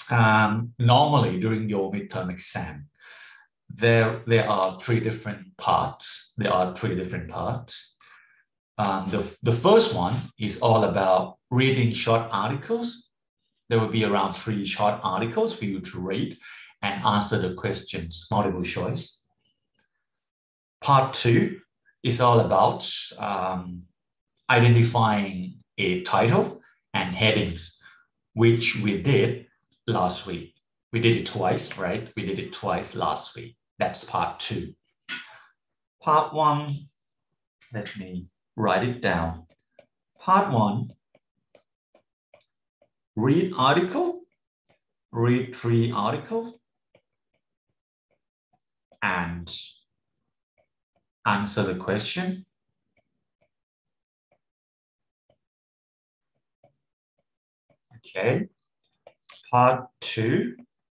Normally during your midterm exam, there are three different parts. The first one is all about reading short articles. There will be around 3 short articles for you to read and answer the questions, multiple choice. Part 2 is all about identifying a title and headings, which we did last week. We did it twice, right? We did it twice last week. That's part 2. Part 1, let me write it down. Part 1, read article, read 3 articles, and answer the question. Okay. Part 2.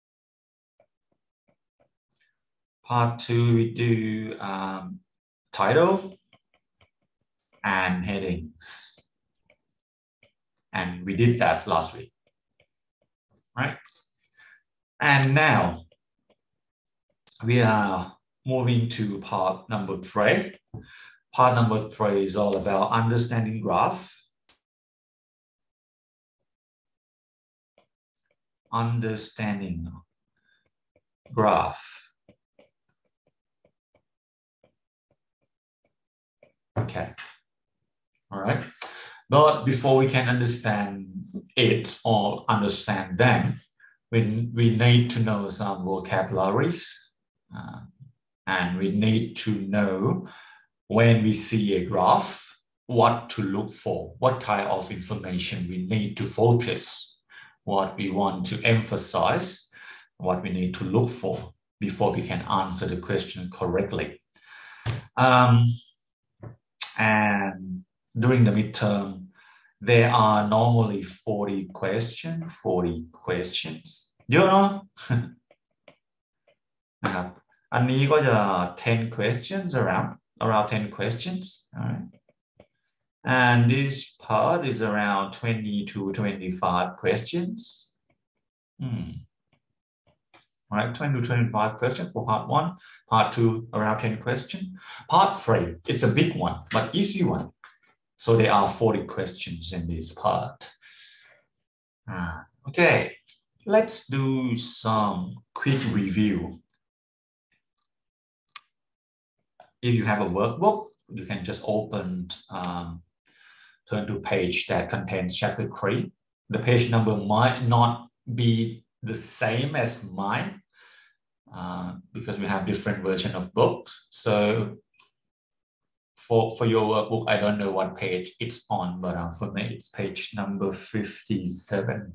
Part 2, we do title and headings. And we did that last week, right? And now we are moving to part number 3. Part number 3 is all about understanding graph. Understanding graph. Okay. All right. But before we can understand it or understand them, we need to know some vocabularies. And we need to know when we see a graph, what to look for, what kind of information we need to focus, what we want to emphasize, what we need to look for before we can answer the question correctly. And during the midterm, there are normally 40 questions. เยอะเนาะ นะครับ อันนี้ก็จะ 10 questions around 10 questions. All right. And this part is around 20 to 25 questions. All right, 20 to 25 questions for part 1. Part 2, around 10 questions. Part 3, it's a big one, but easy one. So there are 40 questions in this part. Okay, let's do some quick review. If you have a workbook, you can just open, turn to page that contains chapter 3. The page number might not be the same as mine because we have different version of books. So for your workbook, I don't know what page it's on, but for me, it's page number 57.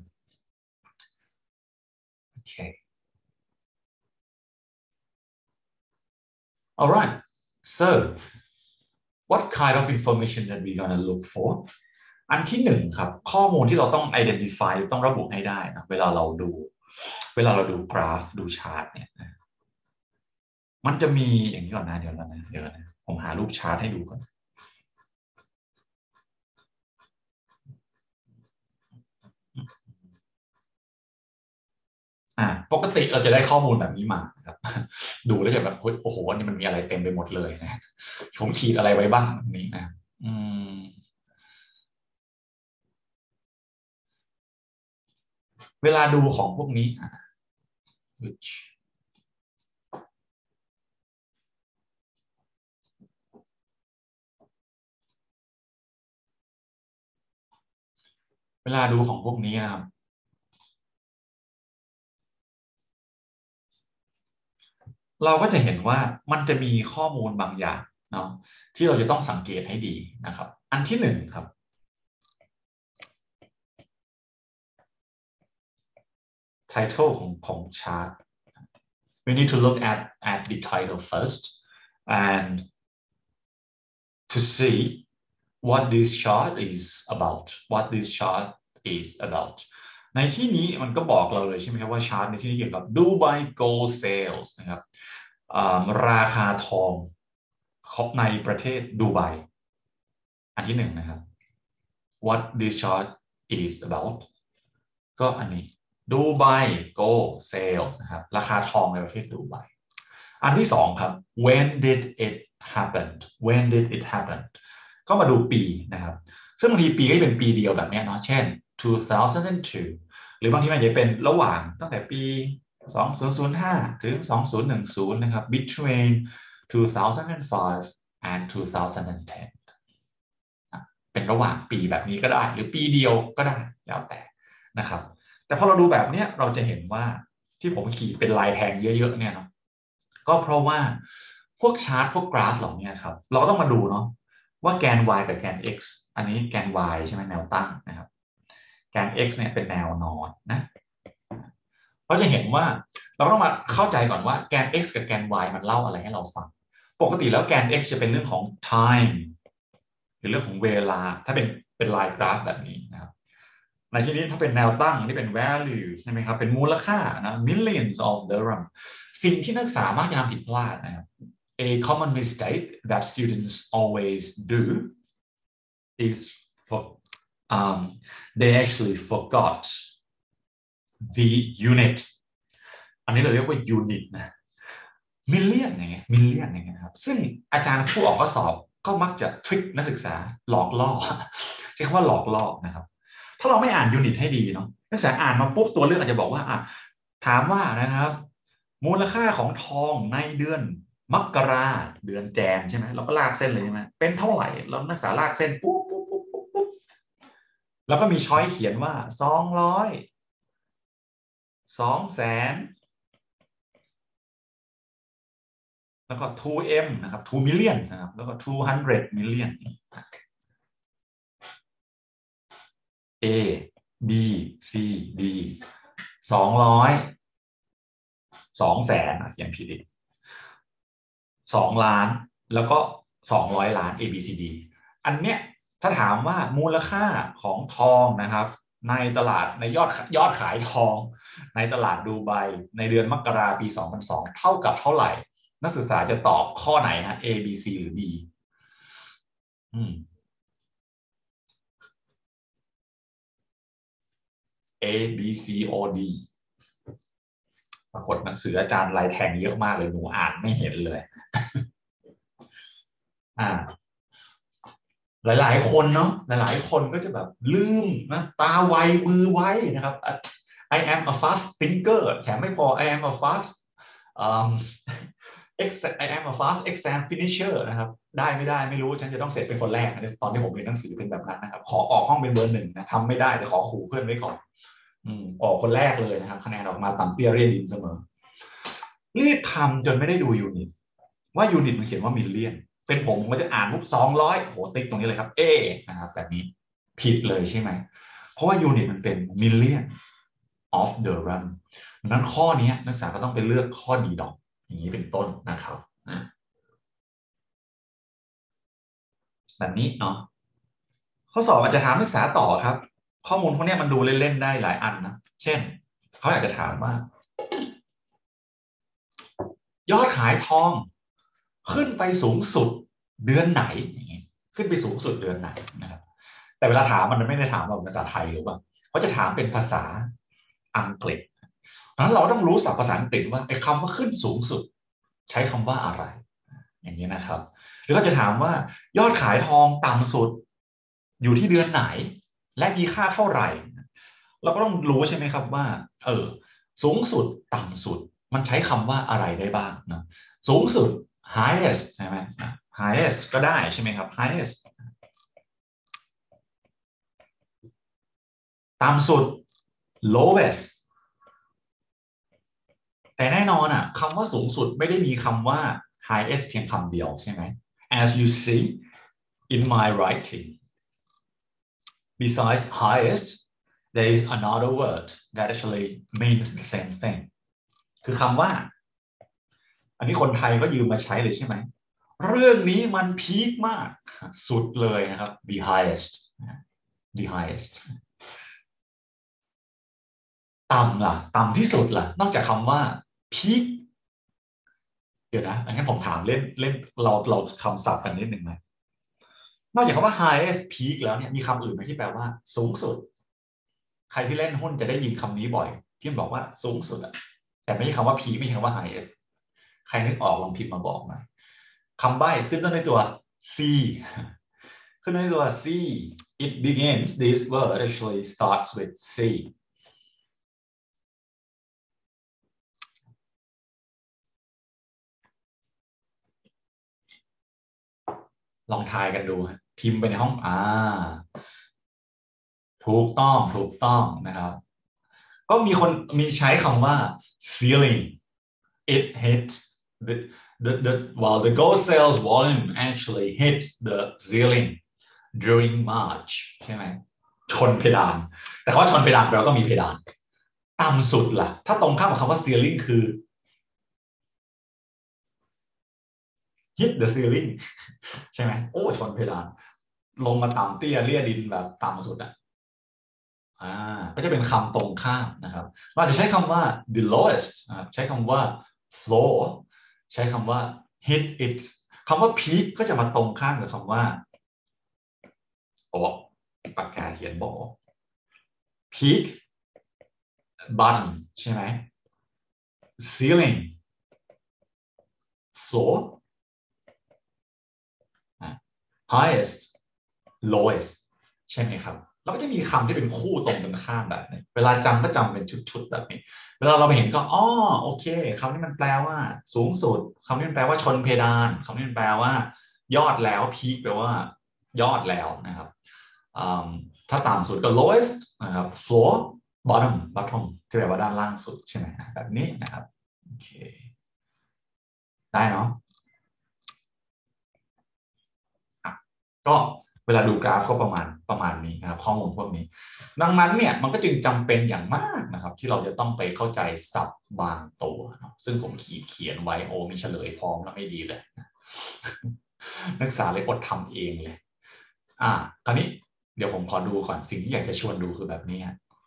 Okay. All right. So what kind of information that we're gonna look for? อันที่ 1 ครับ ข้อมูลที่เราต้อง identify ต้องระบุให้ได้นะเวลาเราดูกราฟดูชาร์ตเนี่ยมันจะมีอย่างนี้ก่อนนะเดี๋ยวนะผมหารูปชาร์ตให้ดูก่อนปกติเราจะได้ข้อมูลแบบนี้มาครับดูแล้วจะแบบโอ้โหอันนี้มันมีอะไรเต็มไปหมดเลยนะผมขีดอะไรไว้บ้างนี่นะเวลาดูของพวกนี้เวลาดูของพวกนี้นะครับเราก็จะเห็นว่ามันจะมีข้อมูลบางอย่างเนาะที่เราจะต้องสังเกตให้ดีนะครับอันที่ 1ครับ title ของ chart we need to look at the title first and to see what this chart is about ในที่นี้มันก็บอกเราเลยใช่ไหมครับว่าชาร์ตในที่นี้เกี่ยวกับ Dubai Gold Sales นะครับราคาทองในประเทศดูไบอันที่ 1นะครับ what this chart is about ก็อันนี้ดูไบ go sale นะครับราคาทองในประเทศดูไบอันที่สองครับ when did it happen when did it happen ก็มาดูปีนะครับซึ่งบางทีปีก็จะเป็นปีเดียวแบบนี้เนาะเช่น 2002 หรือบางทีมันจะเป็นระหว่างตั้งแต่ปี 2005 ถึง 2010 นะครับ between 2005 and 2010 เป็นระหว่างปีแบบนี้ก็ได้หรือปีเดียวก็ได้แล้วแต่นะครับแต่พอเราดูแบบนี้เราจะเห็นว่าที่ผมขีดเป็นลายแทงเยอะๆเนี่ยเนาะก็เพราะว่าพวกชาร์ตพวกกราฟเหล่านี้ครับเราก็ต้องมาดูเนาะว่าแกน y กับแกน x อันนี้แกน y ใช่ไหมแนวตั้งนะครับแกน x เนี่ยเป็นแนวนอนนะเราจะเห็นว่าเราต้องมาเข้าใจก่อนว่าแกน x กับแกน y มันเล่าอะไรให้เราฟังปกติแล้วแกน x จะเป็นเรื่องของ time หรือเรื่องของเวลาถ้าเป็นลายกราฟแบบนี้นะครับในที่นี้ถ้าเป็นแนวตั้งนี่เป็น value ใช่ไหมครับเป็นมูลค่านะ millions of dirham สิ่งที่นักศึกษามักจะทำผิดพลาดนะครับ a common mistake that students always do is for they actually forgot the unit อันนี้เราเรียกว่า unit นะมิลเลียนอย่างเงี้ยมิลเลียนอย่างเงี้ยนะครับซึ่งอาจารย์ผู้ออกข้อสอบก็มักจะทริคนักศึกษาหลอกล่อใช้คำว่าหลอกล่อนะครับถ้าเราไม่อ่านยูนิตให้ดีเนาะนักศึกษาอ่านมาปุ๊บตัวเลือกอาจจะบอกว่าถามว่านะครับมูลค่าของทองในเดือนมกราเดือนแจนใช่ไหมเราก็ลากเส้นเลยใช่ไหมเป็นเท่าไหร่เรานักศึกษาลากเส้นปุ๊บปุ๊บปุ๊บปุ๊บปุ๊บแล้วก็มีช้อยเขียนว่า200 200,000แล้วก็ 2M นะครับ2 million นะครับแล้วก็200 million A B C D 200 200,000เขียนผิดอีก2 ล้านแล้วก็200 ล้าน A B C D อันเนี้ยถ้าถามว่ามูลค่าของทองนะครับในตลาดในยอดขายทองในตลาดดูไบในเดือนมกราคมปี 2002 เท่ากับเท่าไหร่นักศึกษาจะตอบข้อไหนฮะ A B C หรือ D A B C or D ปรากฏหนังสืออาจารย์ลายแทงเยอะมากเลยหนูอ่านไม่เห็นเลยหลายๆคนเนาะหลายๆคนก็จะแบบลืมนะตาไวมือไวนะครับ I am a fast thinker แถมไม่พอ I am a fast I am a fast exam finisher นะครับได้ไม่ได้ไม่รู้ฉันจะต้องเสร็จเป็นคนแรกตอนที่ผมเรียนหนังสือเป็นแบบนั้นนะครับขอออกห้องเป็นเบอร์ 1นะทำไม่ได้แต่ขอขู่เพื่อนไว้ก่อนออกคนแรกเลยนะครับคะแนนออกมาต่ำเตี้ยเรียดินเสมอรีบทำจนไม่ได้ดูยูนิตว่ายูนิตมันเขียนว่ามิลเลียนเป็นผมก็จะอ่านปุ๊บ200โหติ๊กตรงนี้เลยครับเอนะครับแบบนี้ผิดเลยใช่ไหมเพราะว่ายูนิตมันเป็น million of dirham ดังนั้นข้อนี้นักศึกษาก็ต้องไปเลือกข้อดีดอกอย่างนี้เป็นต้นนะครับแบบนี้เนาะข้อสอบอาจจะถามนักศึกษาต่อครับข้อมูลพวกนี้มันดูเล่นๆได้หลายอันนะเช่นเขาอยากจะถามว่ายอดขายทองขึ้นไปสูงสุดเดือนไหนอย่างนี้ขึ้นไปสูงสุดเดือนไหนนะครับแต่เวลาถามมันไม่ได้ถามเราภาษาไทยหรือเปล่าเขาจะถามเป็นภาษาอังกฤษเพราะฉะนั้นเราต้องรู้ศัพท์ภาษาอังกฤษว่าไอ้คำว่าขึ้นสูงสุดใช้คำว่าอะไรอย่างนี้นะครับหรือเขาจะถามว่ายอดขายทองต่ำสุดอยู่ที่เดือนไหนและมีค่าเท่าไหร่เราก็ต้องรู้ใช่ไหมครับว่าสูงสุดต่ำสุดมันใช้คำว่าอะไรได้บ้างนะสูงสุด highest ใช่ไหม highest ก็ได้ใช่ไหมครับ highest ต่ำสุด lowest แต่แน่นอนคำว่าสูงสุดไม่ได้มีคำว่า highest เพียงคำเดียวใช่ไหม as you see in my writing besides highest there is another word that actually means the same thing คือคำว่าอันนี้คนไทยก็ยืมมาใช้เลยใช่ไหมเรื่องนี้มันพีคมากสุดเลยนะครับ the highest the highest ต่ำล่ะต่ำที่สุดล่ะนอกจากคำว่าพีคเดี๋ยวนะงั้นผมถามเล่นเราคำศัพท์กันนิดหนึ่งไหมนอกจากคำว่า highest peak แล้วเนี่ยมีคำอื่นไหมที่แปลว่าสูงสุดใครที่เล่นหุ้นจะได้ยินคำนี้บ่อยที่มันบอกว่าสูงสุดอะแต่ไม่ใช่คำว่า peak ไม่ใช่คำว่า highest ใครนึกออกลองพิมพ์มาบอกหน่อยคำใบ้ขึ้นต้นด้วยตัว C ขึ้นต้นด้วยตัว C it begins this word actually starts with C ลองทายกันดูพิมพ์ไปในห้องถูกต้องนะครับก็มีคนมีใช้คำว่า ceiling it hits the while the gold sales volume actually hit the ceiling during March ใช่ไหมชนเพดานแต่ว่าชนเพดานแปลว่าต้องมีเพดานต่ำสุดล่ะถ้าตรงข้ามกับคำว่า ceiling คือ hit the ceiling ใช่ไหมโอ้ชนเพดานลงมาต่ำเตี้ยเลี่ยดินแบบต่ำสุดก็จะเป็นคำตรงข้ามนะครับเราจะใช้คำว่า the lowest ใช้คำว่า floor ใช้คำว่า hit its คำว่า peak ก็จะมาตรงข้ามกับคำว่าปากกาเขียนบอก peak bottom ใช่ไหม ceiling floor highest lowest ใช่ไหมครับเราก็จะมีคำที่เป็นคู่ตรงกันข้ามแบบนี้เวลาจำก็จำเป็นชุดๆแบบนี้เวลาเราไปเห็นก็โอเคคำนี้มันแปลว่าสูงสุดคำนี้มันแปลว่าชนเพดานคำนี้มันแปลว่ายอดแล้ว peak แปลว่ายอดแล้วนะครับถ้าต่ำสุดก็ lowest นะครับ floor bottom ที่แปลว่าด้านล่างสุดใช่ไหมแบบนี้นะครับโอเคได้เนาะก็เวลาดูกราฟก็ประมาณนี้นะครับข้อมูลพวกนี้ดังนั้นเนี่ยมันก็จึงจำเป็นอย่างมากนะครับที่เราจะต้องไปเข้าใจศัพท์บางตัวซึ่งผมเขียนไว้มีเฉลยพร้อมแล้วไม่ดีเลยนักศึกษาเลยอดทำเองเลยคราวนี้เดี๋ยวผมขอดูก่อนสิ่งที่อยากจะชวนดูคือแบบนี้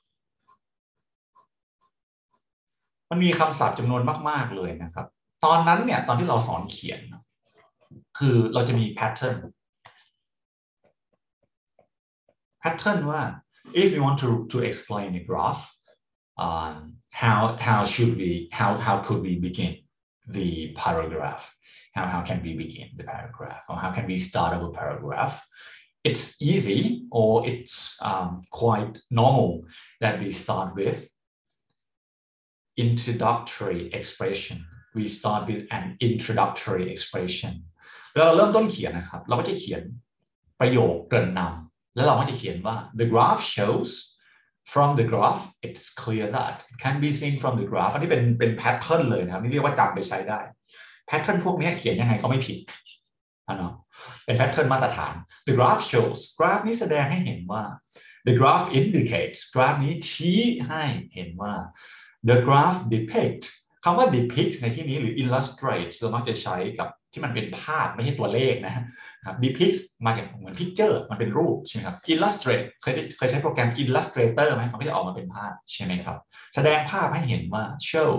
มันมีคำศัพท์จำนวนมากๆเลยนะครับตอนนั้นเนี่ยตอนที่เราสอนเขียนคือเราจะมีแพทเทิร์นว่า if you want to explain a graph how could we begin the paragraph how can we begin the paragraph or how can we start a paragraph it's easy or it's quite normal that we start with introductory expression we start with an introductory expression เวลาเราเริ่มต้นเขียนนะครับเราก็จะเขียนประโยคเกริ่นนำแล้วเราก็จะเขียนว่า the graph shows from the graph it's clear that it can be seen from the graph อันนี้เป็นแพทเทิร์นเลยนะครับนี่เรียกว่าจำไปใช้ได้แพทเทิร์นพวกนี้เขียนยังไงก็ไม่ผิดนะเป็นแพทเทิร์นมาตรฐาน the graph shows กราฟนี้แสดงให้เห็นว่า the graph indicates กราฟนี้ชี้ให้เห็นว่า the graph depict คำว่า depict ในที่นี้หรือ illustrate เรามักจะใช้กับที่มันเป็นภาพไม่ใช่ตัวเลขนะครับ depict มาจากเหมือน picture มันเป็นรูปใช่ไหมครับ illustrate เคยใช้โปรแกรม Illustrator ไหมมันก็จะออกมาเป็นภาพใช่ไหมครับแสดงภาพให้เห็นว่า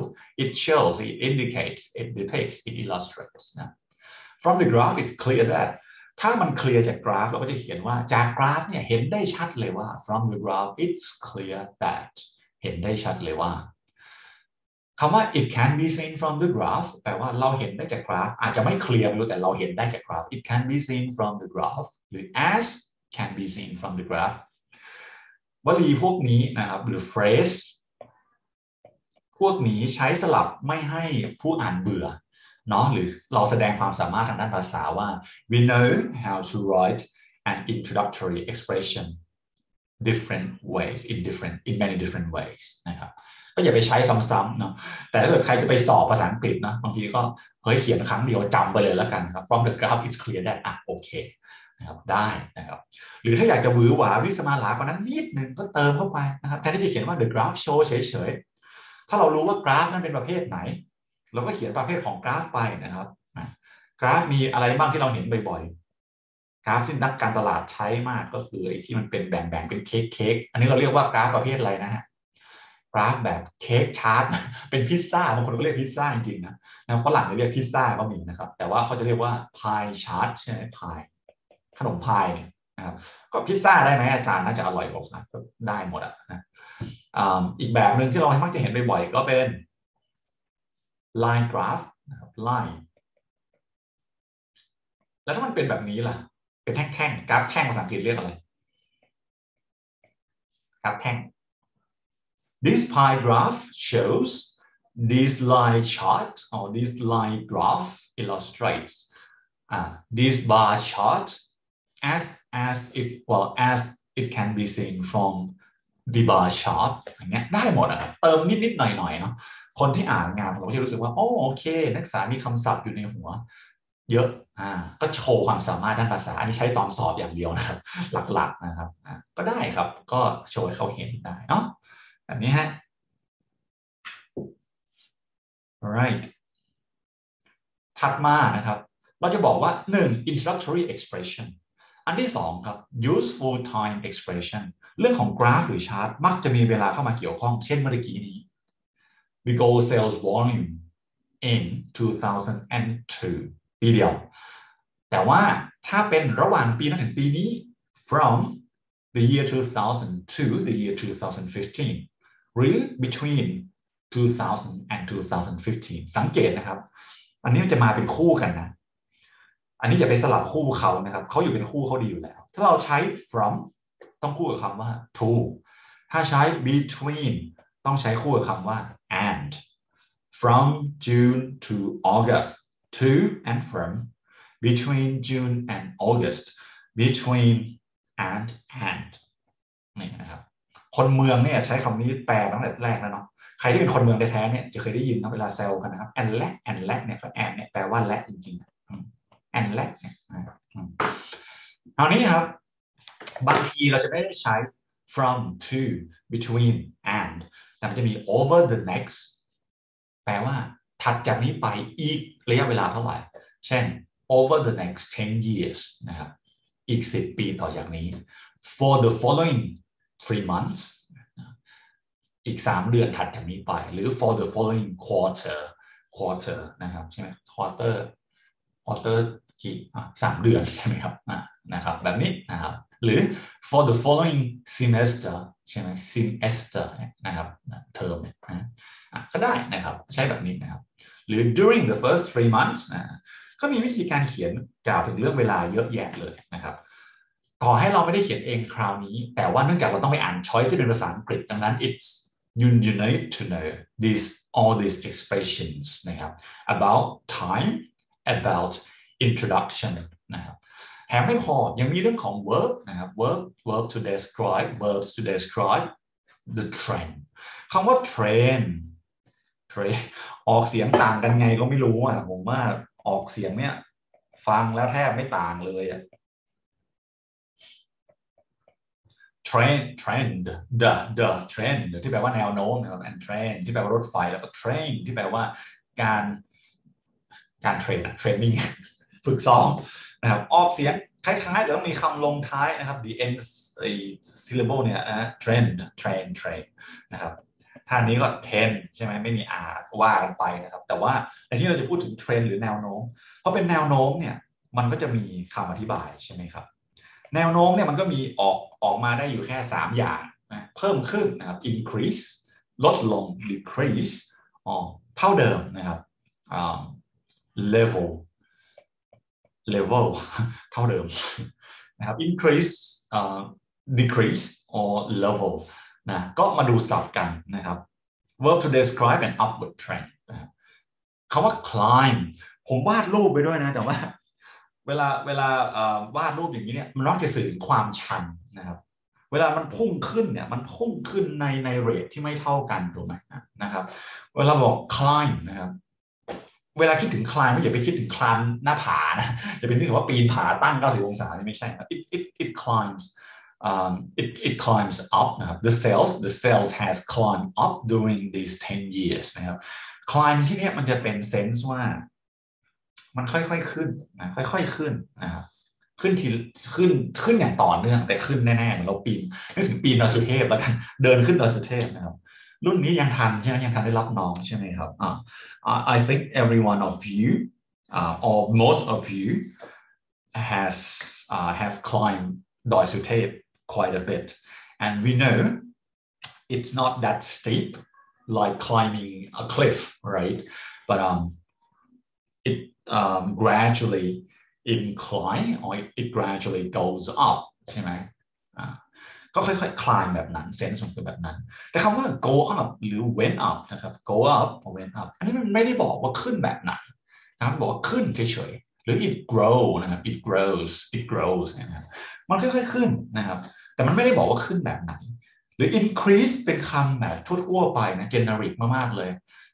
shows it indicates it depicts it illustrates นะ from the graph it's clear that ถ้ามันเคลียร์จากกราฟเราก็จะเขียนว่าจากกราฟเนี่ยเห็นได้ชัดเลยว่า from the graph it's clear that เห็นได้ชัดเลยว่าคำว่า it can be seen from the graph แปลว่าเราเห็นได้จากกราฟอาจจะไม่เคลียร์ไม่รู้แต่เราเห็นได้จากกราฟ it can be seen from the graph หรือ as can be seen from the graph วลีพวกนี้นะครับหรือ phrase พวกนี้ใช้สลับไม่ให้ผู้อ่านเบื่อเนาะหรือเราแสดงความสามารถทางด้านภาษาว่า we know how to write an introductory expression different ways in many different ways นะครับก็อย่าไปใช้ซ้ำๆเนาะแต่ถ้าเกิดใครจะไปสอบภาษาอังกฤษนะบางทีก็เขียนครั้งเดียวจำไปเลยแล้วกันครับ from the graph it's clear that โอเคนะครับได้นะครับหรือถ้าอยากจะหวือหวาวิสมาลากว่านั้นนิดนึงก็เติมเข้าไปนะครับแทนที่จะเขียนว่า the graph show เฉยๆถ้าเรารู้ว่ากราฟนั้นเป็นประเภทไหนเราก็เขียนประเภทของกราฟไปนะครับกราฟมีอะไรบ้างที่เราเห็นบ่อยๆกราฟที่นักการตลาดใช้มากก็คือไอ้ที่มันเป็นแบ่งเป็นเค้กอันนี้เราเรียกว่ากราฟประเภทอะไรนะฮะกราฟแบบเค้กชาร์ตเป็นพิซซ่าบางคนก็เรียกพิซซ่าจริงๆนะฝรั่งเรียกพิซซ่าก็มีนะครับแต่ว่าเขาจะเรียกว่าพายชาร์ตใช่ไหมพายขนมพายเนี่ยนะครับก็พิซซ่าได้ไหมอาจารย์น่าจะอร่อยกว่าก็ได้หมดนะอีกแบบหนึ่งที่เรามักจะเห็นบ่อยๆก็เป็น line graph นะครับ line แล้วถ้ามันเป็นแบบนี้ล่ะเป็นแท่งๆกราฟแท่งภาษาอังกฤษเรียกอะไรกราฟแท่ง This pie graph shows this line chart or this line graph illustrates this bar chart as it can be seen from the bar chart อย่างเงี้ยได้หมดนะครับเติมนิดๆหน่อยๆเนาะคนที่อ่านงานผมก็จะรู้สึกว่าโอเคนักศึกษามีคำศัพท์อยู่ในหัวเยอะก็โชว์ความสามารถด้านภาษาอันนี้ใช้ตอนสอบอย่างเดียวนะครับหลักๆนะครับก็ได้ครับก็โชว์ให้เขาเห็นได้เนาะแบบนี้ฮะ alright ถัดมานะครับเราจะบอกว่า1 introductory expression อันที่2ครับ useful time expression เรื่องของกราฟหรือชาร์ตมักจะมีเวลาเข้ามาเกี่ยวข้องเช่นเมื่อกี้นี้ we go sales volume in 2002 ปีเดียวแต่ว่าถ้าเป็นระหว่างปีนั้นถึงปีนี้ from the year 2000 to the year 2015 หรือ between 2000 and 2015 สังเกตนะครับอันนี้มันจะมาเป็นคู่กันนะอันนี้อย่าไปสลับคู่เขานะครับเขาอยู่เป็นคู่เขาดีอยู่แล้วถ้าเราใช้ from ต้องคู่กับคำว่า to ถ้าใช้ between ต้องใช้คู่กับคำว่า and from June to August to and from between June and August between and นี่นะครับคนเมืองเนี่ยใช้คำนี้แปลตั้งแต่แรกแล้วเนาะใครที่เป็นคนเมืองแท้ๆเนี่ยจะเคยได้ยินนะเวลาแซวกันนะครับ and และเนี่ยก็ and เนี่ยแปลว่าและจริงๆ and และเนี่ยเอานี้ครับบางทีเราจะไม่ได้ใช้ from to between and แต่มันจะมี over the next แปลว่าถัดจากนี้ไปอีกระยะเวลาเท่าไหร่เช่น over the next 10 years นะครับอีก10 ปีต่อจากนี้ for the following 3 months อีก3 เดือนถัดจากนี้ไปหรือ for the following quarter นะครับใช่ไหม quarter กี่3 เดือนใช่ไหมครับนะครับแบบนี้นะครับหรือ for the following semester ใช่ไหม semester นะครับเทอมก็ได้นะครับใช้แบบนี้นะครับหรือ during the first 3 months ก็มีวิธีการเขียนกล่าวถึงเรื่องเวลาเยอะแยะเลยนะครับต่อให้เราไม่ได้เขียนเองคราวนี้แต่ว่าเนื่องจากเราต้องไปอ่านช้อยที่เป็นภาษาอังกฤษดังนั้น you need to know all these expressions นะครับ about time about introduction นะครับแถมไม่พอยังมีเรื่องของ verb นะครับ verb to describe verbs to describe the trend คำว่า trend ออกเสียงต่างกันไงก็ไม่รู้ผมว่าออกเสียงเนี่ยฟังแล้วแทบไม่ต่างเลยtrend the trend ที่แปลว่าแนวโน้มนะครับ and train ที่แปลว่ารถไฟแล้วก็ train ที่แปลว่าการเทรนนิ่งฝึกซ้อมนะครับออกเสียงคล้ายๆแต่ต้องมีคำลงท้ายนะครับ the end syllable เนี่ยนะ trend นะครับท่านี้ก็ trend ใช่ไหมไม่มีว่ากันไปนะครับแต่ว่าในที่เราจะพูดถึงเทรนหรือแนวโน้มเพราะเป็นแนวโน้มเนี่ยมันก็จะมีคำอธิบายใช่ไหมครับแนวโน้มเนี่ยมันก็มีออกมาได้อยู่แค่3 อย่างนะเพิ่มขึ้นนะครับ increase ลดลง decrease เท่าเดิมนะครับ level เท่าเดิมนะครับ increase decrease or level นะก็มาดูศัพท์กันนะครับ verb to describe an upward trend นะครับคำว่า climb ผมวาดรูปไปด้วยนะแต่ว่าเวลาวาดรูปอย่างนี้เนี่ยมันมักจะสื่อถึงความชันนะครับเวลามันพุ่งขึ้นเนี่ยมันพุ่งขึ้นในเรทที่ไม่เท่ากันถูกไหมนะครับเวลาบอก climb นะครับเวลาคิดถึง climb ไม่อย่าไปคิดถึงคลานหน้าผานะอย่าไปนึกว่าปีนผาตั้ง90 องศาไม่ใช่นะ it climbs it climbs up นะครับ the sales has climbed up during these 10 years นะครับ climb ที่นี้มันจะเป็นเซนส์ว่ามันค่อยๆขึ้นนะค่อยๆขึ้นนะครับขึ้นอย่างต่อเนื่องแต่ขึ้นแน่ๆเหมือนเราปีนนึกถึงปีนดอยสุเทพแล้วกันเดินขึ้นดอยสุเทพนะครับรุ่นนี้ยังทันใช่ไหมยังทันได้รับน้องใช่ไหมครับI think every one of you or most of you have climbed ดอยสุเทพ quite a bit and we know it's not that steep like climbing a cliff, right? But it gradually incline or it gradually goes up ใช่ไหมก็ค่อยๆคลายแบบนั้นเซนส์มันคือแบบนั้นแต่คำว่า go up หรือ went up นะครับ go up or went up อันนี้มันไม่ได้บอกว่าขึ้นแบบไหนนะครับบอกว่าขึ้นเฉยๆหรือ it grow นะครับ it grows นะครับมันค่อยๆขึ้นนะครับแต่มันไม่ได้บอกว่าขึ้นแบบไหนหรือ increase เป็นคำแบบทั่วๆไปนะ generic มากๆเลย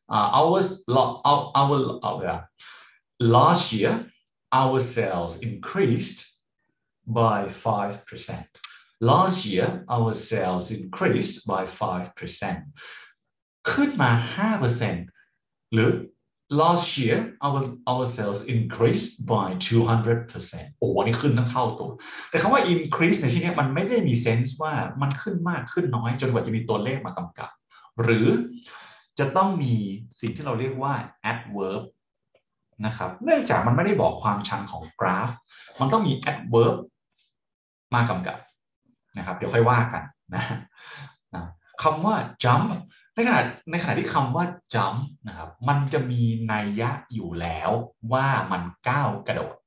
our last year our sales increased by 5%. Last year our sales increased by 5%. ขึ้นมา 5% หรือ last year our sales increased by 200%. โอ้นี่ขึ้นทั้งเท่าตัวแต่คำว่า increase ในที่นี้มันไม่ได้มีเซนส์ว่ามันขึ้นมากขึ้นน้อยจนกว่าจะมีตัวเลขมากำกับหรือจะต้องมีสิ่งที่เราเรียกว่า adverb นะครับเนื่องจากมันไม่ได้บอกความชันของกราฟมันต้องมี adverb มากำกับนะครับเดี๋ยวค่อยว่ากันนะคำว่า jump ในขณะที่คำว่า jump นะครับมันจะมีนัยยะอยู่แล้วว่ามันก้าวกระโดด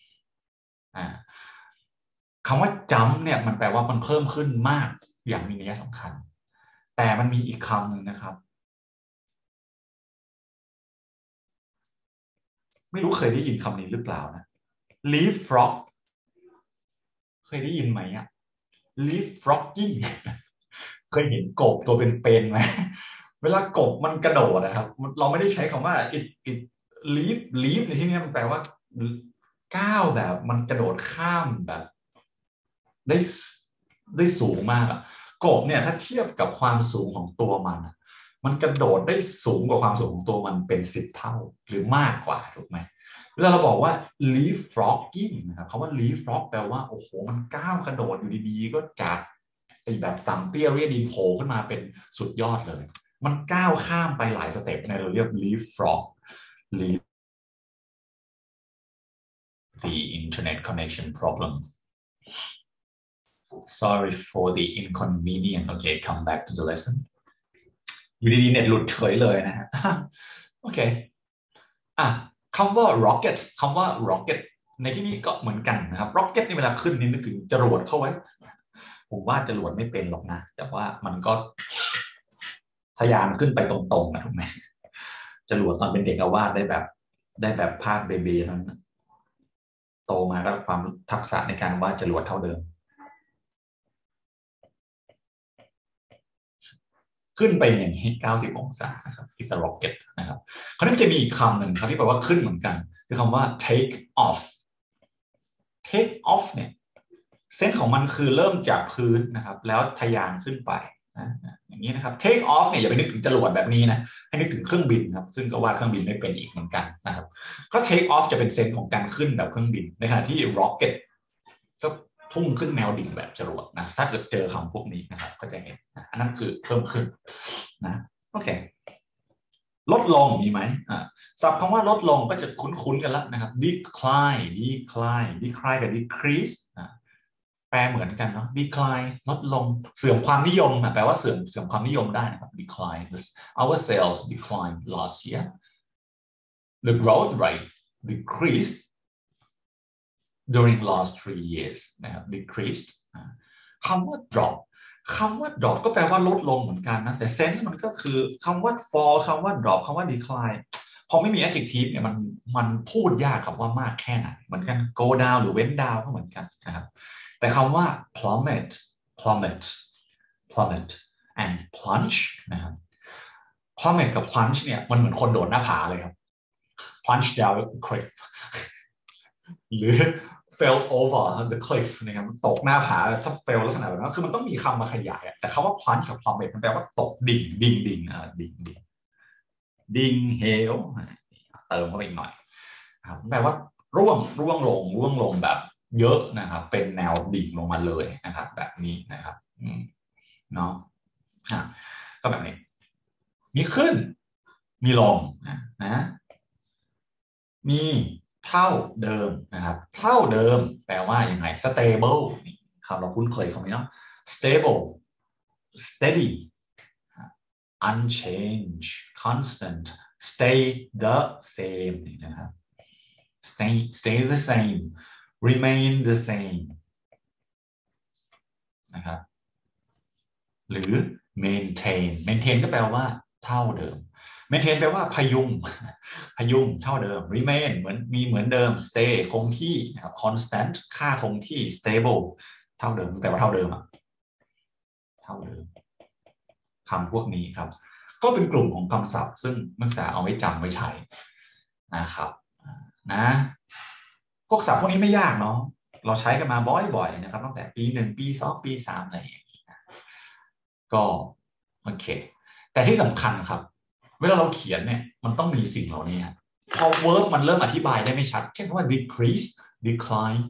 คำว่า jump เนี่ยมันแปลว่ามันเพิ่มขึ้นมากอย่างมีนัยสำคัญแต่มันมีอีกคำหนึ่งนะครับไม่รู้เคยได้ยินคำนี้หรือเปล่านะ leapfrog เคยได้ยินไหมอะ leapfrogging เคยเห็นกบตัวเป็นๆไหมเวลากบมันกระโดดนะครับเราไม่ได้ใช้คำว่า it leap ในที่นี้มันแปลว่าก้าวแบบมันกระโดดข้ามแบบได้สูงมากอะกบเนี่ยถ้าเทียบกับความสูงของตัวมันกระโดดได้สูงกว่าความสูงของตัวมันเป็น10 เท่าหรือมากกว่าถูกไหมเวลาเราบอกว่า leapfrogging นะครับคำว่า leapfrog แปลว่าโอ้โหมันก้าวกระโดดอยู่ดีๆก็จากไอ้แบบต่ำเตี้ยเรียดินโผล่ขึ้นมาเป็นสุดยอดเลยมันก้าวข้ามไปหลายสเต็ปในเราเรียก leapfrog leap the internet connection problem sorry for the inconvenience okay come back to the lesson อยู่ดีๆเน็ตหลุดเฉยเลยนะฮะโอเคคำว่า rocket ในที่นี้ก็เหมือนกันนะครับ rocket นี่เวลาขึ้นนี่นึกถึงจรวดเข้าไว้ผมว่าจรวดไม่เป็นหรอกนะแต่ว่ามันก็ทะยานขึ้นไปตรงๆนะถูกไหมจรวดตอนเป็นเด็กวาดได้แบบภาพเบบีนั้นโตมาก็ความทักษะในการวาดจรวดเท่าเดิมขึ้นไปอย่างนี้90 องศานะครับ is a rocket นะครับคราวนี้มันจะมีอีกคำหนึ่งครับที่แปลว่าขึ้นเหมือนกันคือคำว่า take off เนี่ยเส้นของมันคือเริ่มจากพื้นนะครับแล้วทะยานขึ้นไปอย่างนี้นะครับ take off เนี่ยอย่าไปนึกถึงจรวดแบบนี้นะให้นึกถึงเครื่องบินครับซึ่งก็ว่าเครื่องบินไม่เป็นอีกเหมือนกันนะครับก็ take off จะเป็นเซนส์ของการขึ้นแบบเครื่องบินในขณะที่ rocket ก็พุ่งขึ้นแนวดิ่งแบบจรวดนะถ้าเกิดเจอคำพวกนี้นะครับก็จะเห็นอันนั้นคือเพิ่มขึ้นนะโอเคลดลงมีไหมศัพท์คำว่าลดลงก็จะคุ้นๆกันแล้วนะครับ decline กับ decrease แปลเหมือนกันเนาะ decline ลดลงเสื่อมความนิยมแปลว่าเสื่อมความนิยมได้นะครับ decline our sales declined last year the growth rate decreased during last 3 years นะครับ decreased คำว่า drop ก็แปลว่าลดลงเหมือนกันนะแต่ sense มันก็คือคำว่า fall คำว่า drop คำว่า decline พอไม่มี adjective เนี่ยมันพูดยากครับว่ามากแค่ไหนเหมือนกัน go down หรือ went down ก็เหมือนกันนะครับแต่คำว่า plummet and plunge นะครับ plummet กับ plunge เนี่ยมันเหมือนคนโดดหน้าผาเลยครับ plunge down a cliff หรือ fell over the cliff นะครับตกหน้าผาถ้า fell ลักษณะแบบนั้นคือมันต้องมีคำมาขยายแต่คำว่า plunge กับ plummet มันแปลว่าตกดิ่งเหวเติมเข้าไปอีกหน่อยครับแปลว่าร่วงลงแบบเยอะนะครับเป็นแนวดิ่งลงมาเลยนะครับแบบนี้นะครับเนาะก็แบบนี้มีขึ้นมีลงนะมีเท่าเดิมนะครับเท่าเดิมแปลว่ายังไง stable คำเราคุ้นเคยคำนี้เนาะ stable steady unchanged constant stay the same นะครับ stay the same remain the same นะครับหรือ maintain ก็แปลว่าเท่าเดิม maintain แปลว่าพยุงเท่าเดิม remain เหมือนเดิม stay คงที่นะครับ constant ค่าคงที่ stable เท่าเดิมแปลว่าเท่าเดิมเท่าเดิมคำพวกนี้ครับก็เป็นกลุ่มของคำศัพท์ซึ่งนักศึกษาเอาไว้จำไว้ใช้นะครับนะพวกศัพท์พวกนี้ไม่ยากเนาะเราใช้กันมาบ่อยๆนะครับตั้งแต่ปี1ปี2ปี3อะไรอย่างนี้นะก็โอเคแต่ที่สำคัญครับเวลาเราเขียนเนี่ยมันต้องมีสิ่งเหล่านี้พอ verb มันเริ่มอธิบายได้ไม่ชัดเช่นคำว่า decrease decline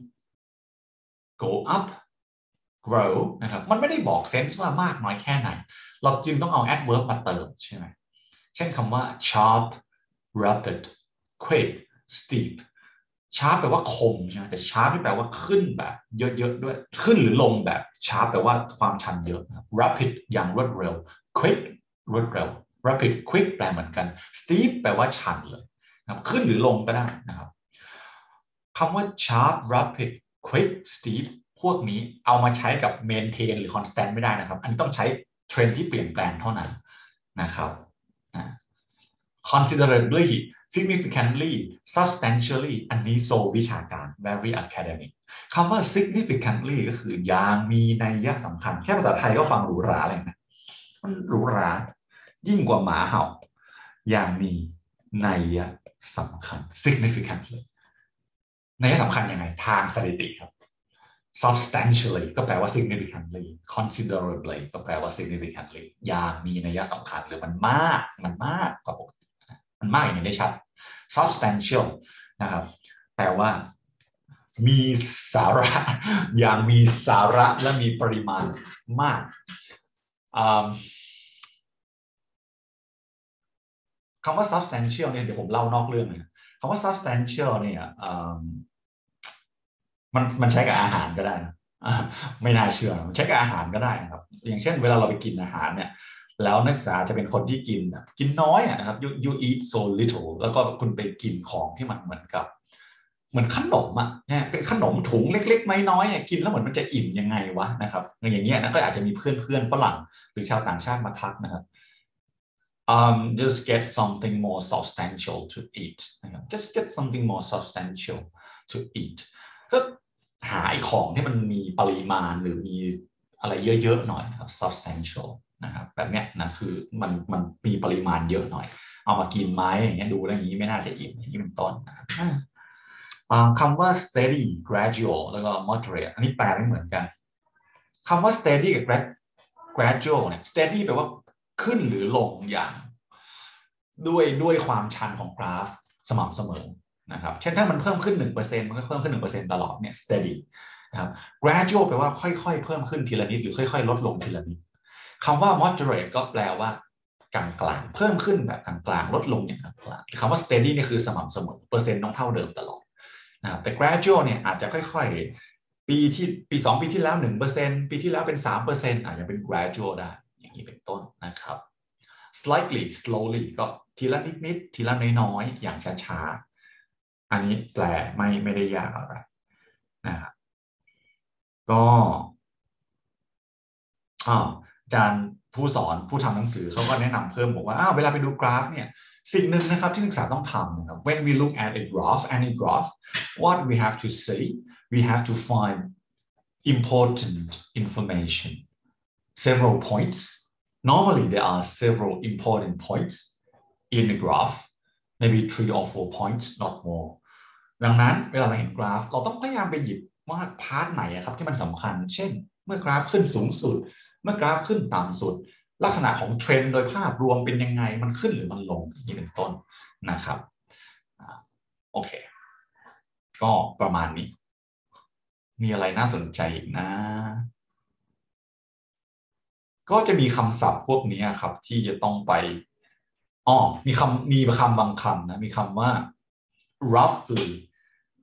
go up grow นะครับมันไม่ได้บอกเซนส์ว่ามากน้อยแค่ไหนเราจึงต้องเอา adverb มาเติมใช่ไหมเช่นคำว่า sharp rapid quick steep sharp แปลว่าคมใช่ไหมแต่ sharp แปลว่าขึ้นแบบเยอะๆด้วยขึ้นหรือลงแบบ sharp แปลว่าความชันเยอะ rapid อย่างรวดเร็ว quick รวดเร็ว rapid quick แปลเหมือนกัน steep แปลว่าชันเลยนะครับขึ้นหรือลงก็ได้นะครับคำว่า sharp rapid quick steep พวกนี้เอามาใช้กับ maintain หรือ constant ไม่ได้นะครับอันนี้ต้องใช้เทรนด์ที่เปลี่ยนแปลงเท่านั้นนะครับ considerably significantly substantially อันนี้โซวิชาการ very academic คำว่า significantly ก็คืออย่างมีนัยสำคัญแค่ภาษาไทยก็ฟังหรูหราอะไรนะมันหรูหรายิ่งกว่าหมาเห่าอย่างมีนัยสำคัญ significantly นัยสำคัญยังไงทางสถิติครับ substantially ก็แปลว่า significantly considerably ก็แปลว่า significantly อย่างมีนัยสำคัญหรือมันมากกว่าปกติมันมากอย่างนี้ได้ชัด substantial นะครับแปลว่ามีสาระอย่างมีสาระและมีปริมาณมากคำว่า substantial เนี่ยเดี๋ยวผมเล่านอกเรื่องเลยคำว่า substantial เนี่ยมันใช้กับอาหารก็ได้นะไม่น่าเชื่อมันใช้กับอาหารก็ได้นะครับอย่างเช่นเวลาเราไปกินอาหารเนี่ยแล้วนักศึกษาจะเป็นคนที่กินน้อยนะครับ you eat so little แล้วก็คุณไปกินของที่มันเหมือนขนมเนี่ยเป็นขนมถุงเล็กๆน้อยๆกินแล้วเหมือนมันจะอิ่มยังไงวะนะครับอย่างเงี้ยนะก็อาจจะมีเพื่อนฝรั่งหรือชาวต่างชาติมาทักนะครับjust get something more substantial to eat นะครับ just get something more substantial to eat ก็หาของที่มันมีปริมาณหรือมีอะไรเยอะๆหน่อยนะครับ substantial นะครับแบบเนี้ยนะคือมันมีปริมาณเยอะหน่อยเอามากินไหมอย่างเงี้ยดูแล้วอย่างนี้ไม่น่าจะอิ่มอย่างนี้เป็นต้นนะครับคำว่า steady gradual แล้วก็ moderate อันนี้แปลไม่เหมือนกันคำว่า steady กับ gradual เนี่ย steady แปลว่าขึ้นหรือลงอย่างด้วยความชันของกราฟสม่ำเสมอนะครับเช่นถ้ามันเพิ่มขึ้น 1% มันก็เพิ่มขึ้น 1% ตลอดเนี่ย steady นะครับ gradual แปลว่าค่อยๆเพิ่มขึ้นทีละนิดหรือค่อยๆลดลงทีละนิดคำว่า moderate ก็แปลว่ากลางๆเพิ่มขึ้นแบบกลางๆลดลงอย่างกลางๆคำว่า steady นี่คือสม่ำเสมอเปอร์เซ็นต์ต้องเท่าเดิมตลอดนะครับแต่ gradual เนี่ยอาจจะค่อยๆปี2ปีที่แล้ว 1% ปีที่แล้วเป็น 3% อาจจะเป็น gradual ได้อย่างนี้เป็นต้นนะครับ slightly slowly ก็ทีละนิดๆทีละน้อยๆอย่างช้าๆอันนี้แปลไม่ได้ยากอะไรนะครับก็อาจารย์ผู้ทำหนังสือเขาก็แนะนำเพิ่มบอกว่าเวลาไปดูกราฟเนี่ยสิ่งหนึ่งนะครับที่นักศึกษาต้องทำนะครับ when we look at a graph any graph what we have to say we have to find important information several points normally there are several important points in the graph maybe 3 or 4 points not more ดังนั้นเวลาเราเห็นกราฟเราต้องพยายามไปหยิบว่าพาร์ทไหนครับที่มันสำคัญเช่นเมื่อกราฟขึ้นสูงสุดเมื่อกราฟขึ้นต่ำสุดลักษณะของเทรนด์โดยภาพรวมเป็นยังไงมันขึ้นหรือมันลงอย่างนี้เป็นต้นนะครับโอเคก็ประมาณนี้มีอะไรน่าสนใจอีกนะก็จะมีคำศัพท์พวกนี้ครับที่จะต้องไปมีคำบางคำนะมีคำว่า roughly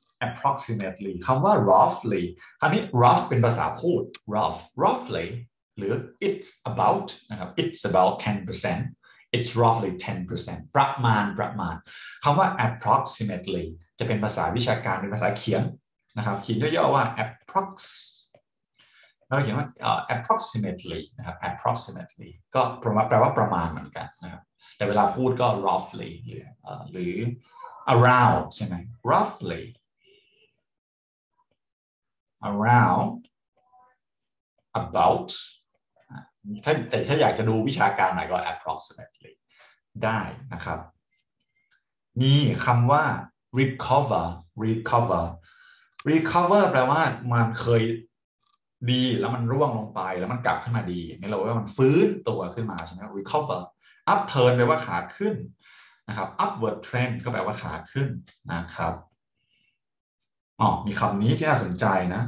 approximately คำว่า roughly คำนี้ rough เป็นภาษาพูด roughly หรือ it's about นะครับ it's about 10% it's roughly 10% ประมาณคำว่า approximately จะเป็นภาษาวิชาการเป็นภาษาเขียนนะครับเขียนย่อๆว่า approx เราเขียนว่า approximately นะครับ approximately ก็แปลว่าประมาณเหมือนกันนะครับแต่เวลาพูดก็ roughly หรือ around ใช่ไหม roughly around about แต่ถ้าอยากจะดูวิชาการหน่อยก็ approximately ได้นะครับมีคำว่า recover แปลว่ามันเคยดีแล้วมันร่วงลงไปแล้วมันกลับขึ้นมาดีนี่เราว่ามันฟื้นตัวขึ้นมาใช่ไหม recover upturn แปลว่าขาขึ้นนะครับ upward trend ก็แปลว่าขาขึ้นนะครับมีคำนี้ที่น่าสนใจนะ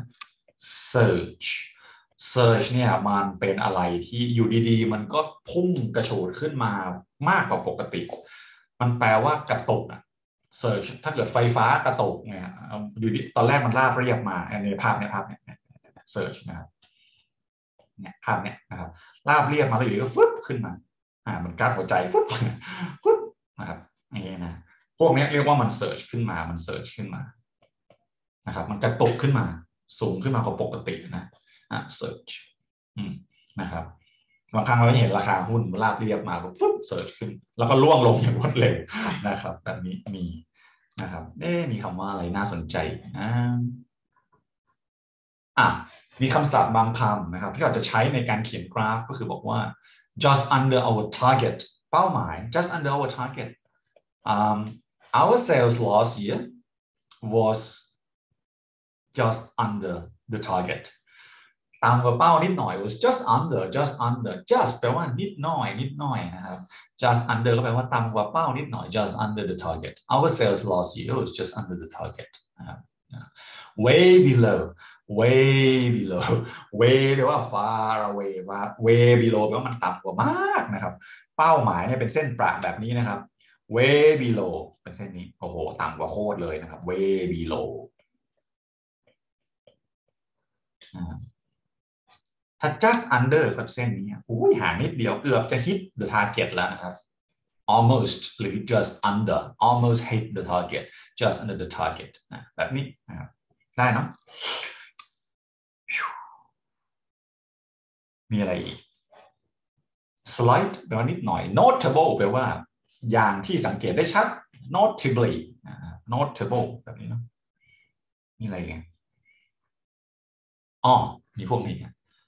search เนี่ยมันเป็นอะไรที่อยู่ดีๆมันก็พุ่งกระโฉดขึ้นมามากกว่าปกติมันแปลว่ากระตุกsearch ถ้าเกิดไฟฟ้ากระตุกเนี่ยอยู่ตอนแรกมันราบเรียบมาในภาพเนี่ย search นะครับเนี่ยภาพเนี่ยนะครับราบเรียบมาแล้วอยู่ดีก็ฟึบขึ้นมามันกราฟหัวใจฟึบนะครับนี่นะพวกนี้เรียกว่ามัน search ขึ้นมานะครับมันกระตุกขึ้นมาสูงขึ้นมากว่าปกตินะsearch นะครับบางครั้งเราเห็นราคาหุ้นราบเรียบมาก็ฟึบ search ขึ้นแล้วก็ล่วงลงอย่างรวดเร็วนะครับแบบนี้มีนะครับมีคำว่าอะไรน่าสนใจมีคำศัพท์บางคำนะครับที่เราจะใช้ในการเขียนกราฟก็คือบอกว่า just under our target เป้าหมาย just under our target our sales last year was just under the target ต่ำกว่าเป้านิดหน่อย was just under just แปลว่านิดหน่อยนะครับ just under ก็แปลว่าต่ำกว่าเป้านิดหน่อย just under the target our sales last year was just under the target นะครับ way below way แปลว่า far away way below แปลว่ามันต่ำกว่ามากนะครับเป้าหมายเนี่ยเป็นเส้นประแบบนี้นะครับ way below เป็นเส้นนี้โอ้โหต่ำกว่าโคตรเลยนะครับ way below ถ้า just under ครับเส้นนี้ห่างนิดเดียวเกือบจะ hit the target แล้วนะครับ almost หรือ just under almost hit the target just under the target แบบนี้นะครับได้เนาะมีอะไรอีก slight แปลว่านิดหน่อย notable แปลว่าอย่างที่สังเกตได้ชัด notably notable แบบนี้เนาะมีอะไรกันมีพวกนี้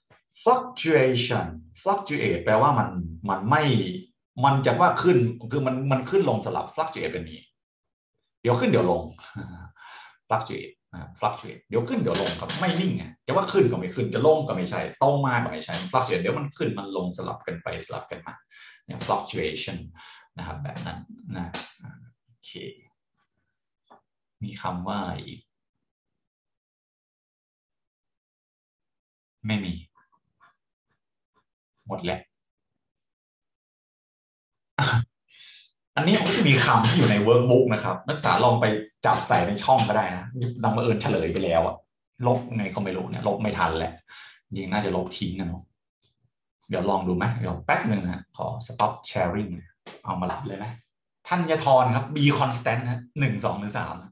fluctuate แปลว่ามันไม่มันจะว่าขึ้นคือมันขึ้นลงสลับ fluctuate เป็นนี้เดี๋ยวขึ้นเดี๋ยวลง fluctuate เดี๋ยวขึ้นเดี๋ยวลงครับไม่นิ่งจะว่าขึ้นก็ไม่ขึ้นจะลงก็ไม่ใช่ตรงมาก็ไม่ใช่ fluctuate เดี๋ยวมันขึ้นมันลงสลับกันไปสลับกันมาเนี่ย fluctuation นะครับแบบนั้นนะโอเคมีคำว่าอีกไม่มีหมดแล้วอันนี้มันก็จะมีคำที่อยู่ในเวิร์กบุ๊กนะครับนักศึกษาลองไปจับใส่ในช่องก็ได้นะดังบังเอิญเฉลยไปแล้วลบไงก็ไม่รู้เนี่ยลบไม่ทันแหละจริงน่าจะลบทิ้งนะเนาะเดี๋ยวลองดูไหมเดี๋ยวแป๊บหนึ่งขอ stop sharing เอามาลับเลยไหมธัญทรครับ be constant ฮะ1 2 หรือ 3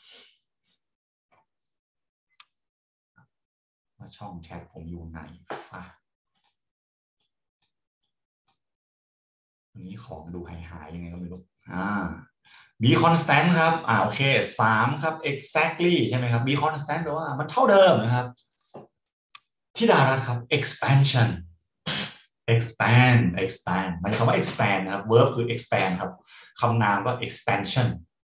ว่าช่องแชทผมอยู่ไหนวันนี้ของดูหายยังไงก็ไม่รู้be constant ครับโอเค3ครับ exactly ใช่ไหมครับ be constant แปลว่ามันเท่าเดิมนะครับธิดารัตน์ครับ expansion expand หมายถึงคำว่า expand นะครับ verb คือ expand ครับคำนามก็ expansion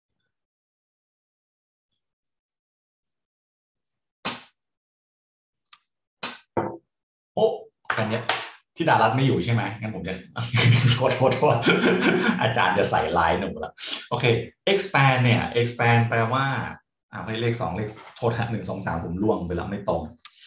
กันเนี้ยที่ดารัตไม่อยู่ใช่ไหมงั้นผมจะโทษอาจารย์จะใส่ไลน์หนูละโอเค expand เนี่ย expand แปลว่าเลข2เลขโทษ1 2 3ผมล่วงไปแล้วไม่ตรง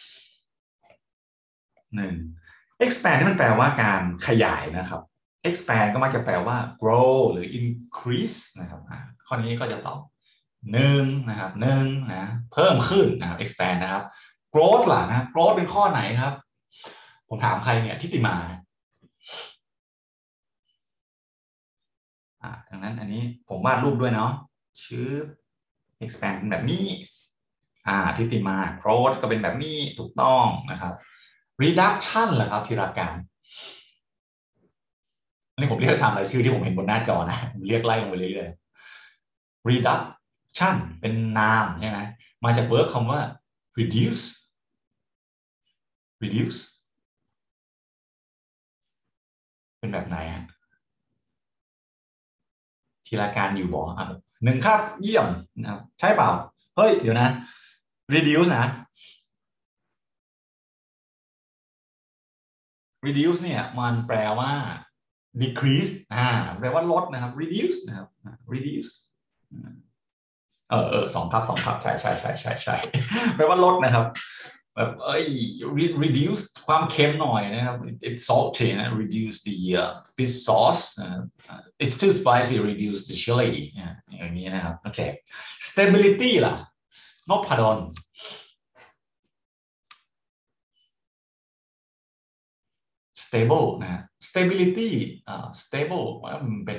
expand นี่มันแปลว่าการขยายนะครับ expand ก็มักจะแปลว่า grow หรือ increase นะครับข้อนี้ก็จะตอบนะครับนะเพิ่มขึ้นนะครับ expand นะครับ growth ล่ะนะ growth เป็นข้อไหนครับผมถามใครเนี่ยทิติมาดังนั้นอันนี้ผมวาดรูปด้วยเนาะชื่อ expand เป็นแบบนี้ทิติมา cross ก็เป็นแบบนี้ถูกต้องนะครับ reduction เหรอครับธีราการอันนี้ผมเรียกตามรายชื่อที่ผมเห็นบนหน้าจอนะผมเรียกไล่ลงไปเรื่อยๆ reduction เป็นนามใช่ไหมมาจาก verb คำว่า reduce reduce เป็นแบบไหนฮะทีละการอยู่บ่หนึ่งครับเยี่ยมนะครับใช่เปล่าเฮ้ยเดี๋ยวนะ reduce นะ reduce เนี่ยมันแปลว่า decrease แปลว่าลดนะครับ reduce นะครับ reduce 2 ครับใช่แปลว่าลดนะครับแบบreduce ความเค็มหน่อยนะครับ it's salty นะ reduce the fish sauce it's too spicy reduce the chili อย่างนี้นะครับโอเค stability ล่ะนพดล stable นะ stability stable มันเป็น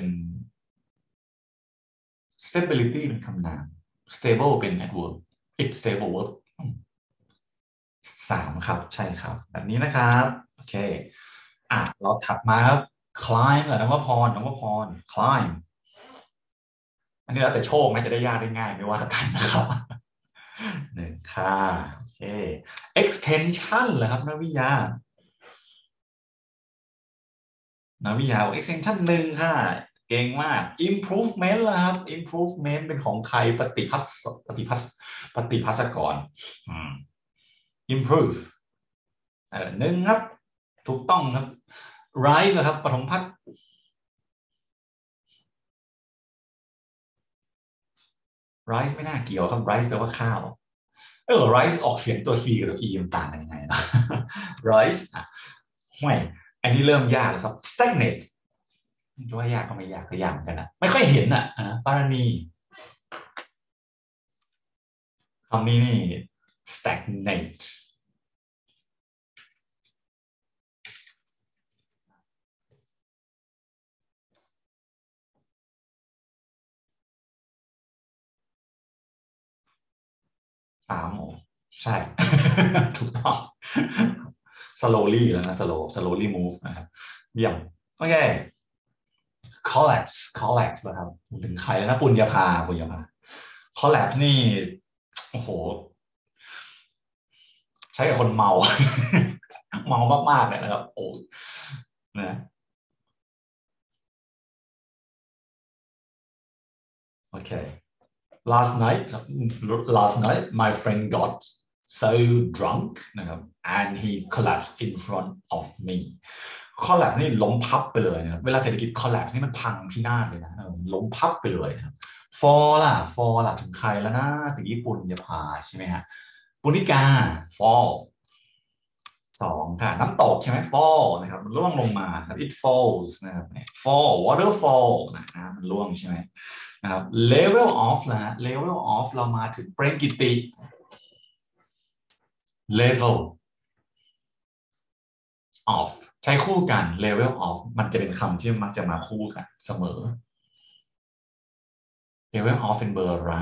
stability เป็นคำนาม stable เป็น adverb it's stable verb 3ครับใช่ครับแบบนี้นะครับโอเคเราถัดมาครับ climb กับนวพร climb อันนี้แล้วแต่โชคนะจะได้ยากได้ง่ายไม่ว่ากันนะครับ1ค่ะโอเค extension เหรอครับนาวิยา extension 1ค่ะเก่งมาก improvement ล่ะครับ improvement เป็นของใครปฏิพัสกรimprove 1ครับถูกต้องครับ rise ครับปฐมพัฒน์ rice ไม่น่าเกี่ยวครับ rice แปลว่าข้าวrice ออกเสียงตัว c กับตัว e มันต่างกันยังไงนะ rice ห่วยอันนี้เริ่มยากแล้วครับ stagnate ว่ายากก็ไม่ยากก็ยากเหมือนกันนะไม่ค่อยเห็นปาราณีคำนี้นี่ stagnate 3ใช่ ถูกต้อง slowly แล้วนะ slowly move นะครับเยี่ยมโอเค collapse นะครับถึงใครแล้วนะปุญญาภา collapse นี่โอ้โหใช้กับคนเมา เมามากๆเลยนะครับโอ้นะโอเค last night my friend got so drunk นะครับ and he collapsed in front of me collapse นี่ล้มพับไปเลยนะครับเวลาเศรษฐกิจ collapse นี่มันพังพินาศเลยนะล้มพับไปเลยนะครับ fall ล่ะถึงใครแล้วนะถึงญี่ปุ่นจะพาใช่ไหมฮะปุณิกา fall 2ค่ะน้ำตกใช่ไหม fall นะครับมันร่วงลงมาครับ it falls นะครับ fall waterfall นะมันร่วงใช่ไหมนะครับ level of นะ level of เรามาถึงเปรมกิติ level of ใช้คู่กัน level of มันจะเป็นคำที่มักจะมาคู่กันเสมอ level of เป็นเบอร์อะไร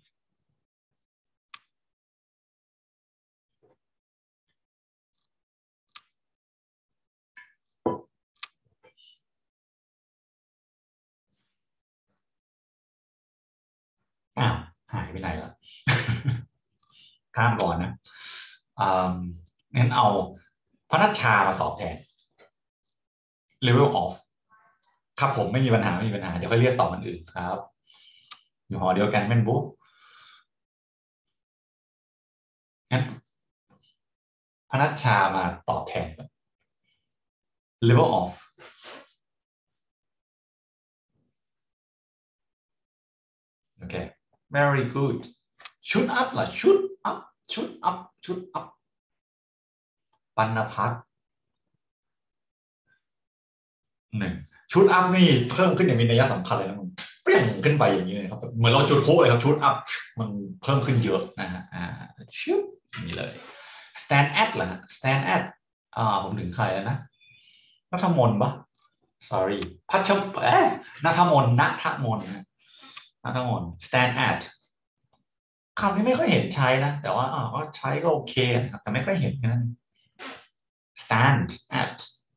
หายไปไหนแล้ว ข้ามก่อนนะงั้นเอาพนัชชามาตอบแทน level of ครับผมไม่มีปัญหาเดี๋ยวค่อยเรียกตอบมันอื่นครับอยู่หอเดียวกันเป็นบุ๊กงั้นพนัชชามาตอบแทน level of โอเค very good shoot up ล่ะ shoot up ปัณพัฒน์ชุดอัพนี่เพิ่มขึ้นอย่างมีนัยสำคัญเลยนะมันเปรี้ยงขึ้นไปอย่างนี้เลยครับเหมือนเราจุดพลุเลยครับชุดอัพมันเพิ่มขึ้นเยอะนะฮะชุดนี่เลย stand at ล่ะ stand at ผมถึงใครแล้วนะนัทมนต์ปะ sorry พัชเอ๊ะนัทมนต์นัทมนต์ stand at คำนี้ไม่ค่อยเห็นใช้นะแต่ว่าก็ใช้ก็โอเคนะครับแต่ไม่ค่อยเห็นนะ stand at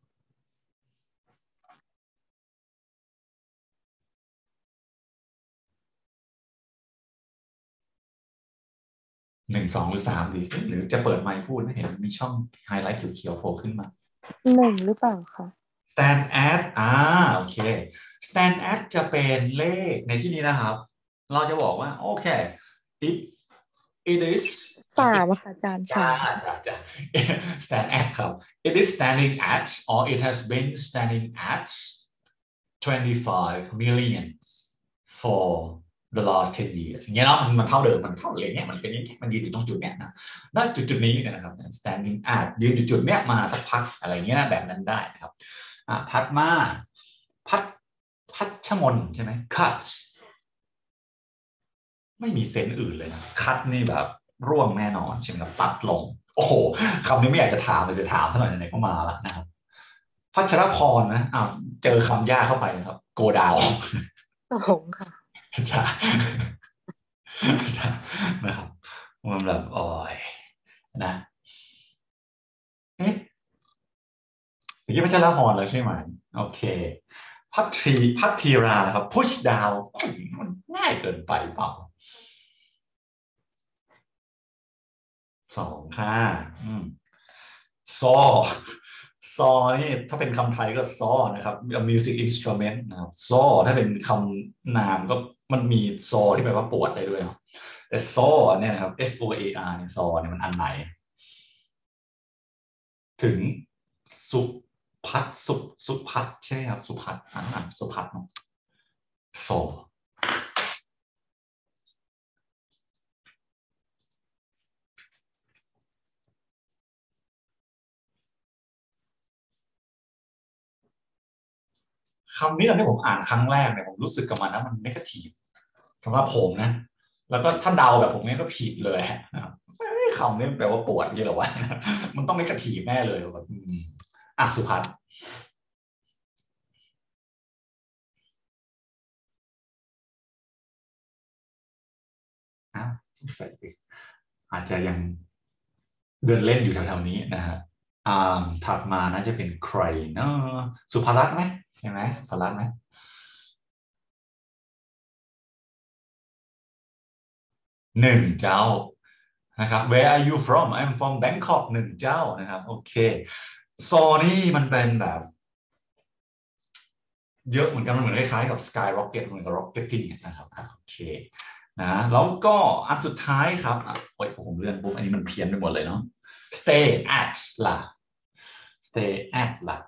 1 2 หรือ 3ดีหรือจะเปิดไมค์พูดนะเห็นมีช่องไฮไลท์เขียวๆโผล่ขึ้นมา 1หรือเปล่าคะ stand at โอเค stand at จะเป็นเลขในที่นี้นะครับเราจะบอกว่าโอเค it it is 3ค่ะอาจารย์จ้า 3 จ้า stand at ครับ it is standing at or it has been standing at 25 million for the last 10 years อย่างเงี้ยเนาะมันเท่าเดิมมันเท่าเลยเนี่ยมันเป็นอย่างเงี้ยมันยืนอยู่ตรงจุดเนี้ยนะณจุดนี้นะครับ standing at ยืนอยู่จุดเนี้ยมาสักพักอะไรเงี้ยนะแบบนั้นได้นะครับถัดมาพัดชมนใช่ไหม cut ไม่มีเซนส์อื่นเลยนะ cut นี่แบบร่วงแน่นอนใช่ไหมครับตัดลงโอ้โหคำนี้ไม่อยากจะถามเลยจะถามสักหน่อยไหนๆก็มาแล้วนะครับพัชรพรนะเจอคำยากเข้าไปนะครับโกดาว 2ค่ะจ้านะครับมันแบบโอ้ยนะเอ๊ะอย่างนี้พัชรพรแล้วใช่ไหมโอเคพัทธีรานะครับ push down มันง่ายเกินไปเปล่า2 ค่ะซอซอนี่ถ้าเป็นคำไทยก็ซอนะครับ music instrument นะครับซอถ้าเป็นคำนามก็มันมีซอที่แปลว่าปวดได้ด้วยเนาะแต่ซอเนี่ยนะครับ SOAR เนี่ยซอเนี่ยมันอันไหนถึงสุพัฒสุพัฒใช่ไหมครับสุพัฒสุพัฒเนาะซอคำนี้ตอนที่ผมอ่านครั้งแรกเนี่ยผมรู้สึกกับมันนะมันนกาทีฟสำหรับผมนะแล้วก็ถ้าเดาแบบผมเนี่ยก็ผิดเลยนะครับคำนี้แปลว่าปวดนี่หรอวะมันต้องนกาทีฟแน่เลยแบบสุภัฒน์สงสัยอาจจะยังเดินเล่นอยู่แถวๆนี้นะฮะถัดมาน่าจะเป็นใครเนาะสุภรัตน์ไหมใช่ไหมสุภรัตน์ไหมเจ้านะครับ Where are you from I'm from Bangkok เจ้านะครับโอเคโซนี่มันเป็นแบบเยอะเหมือนกันมันเหมือนคล้ายๆกับ Sky Rocket เหมือนกับ Rocketing นะครับโอเคนะแล้วก็อันสุดท้ายครับโอ้ยผมเลื่อนปุ๊บอันนี้มันเพี้ยนไปหมดเลยเนาะ stay at ล่ะ stay at ล่ะ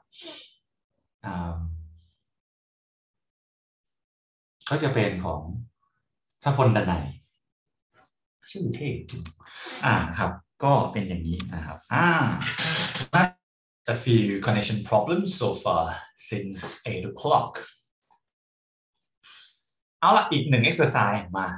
ก็จะเป็นของสพลดนัยชื่อเท่จริงครับก็เป็นอย่างนี้นะครับa few connection problems so far since 8 o'clock เอาละอีก1 exercise มา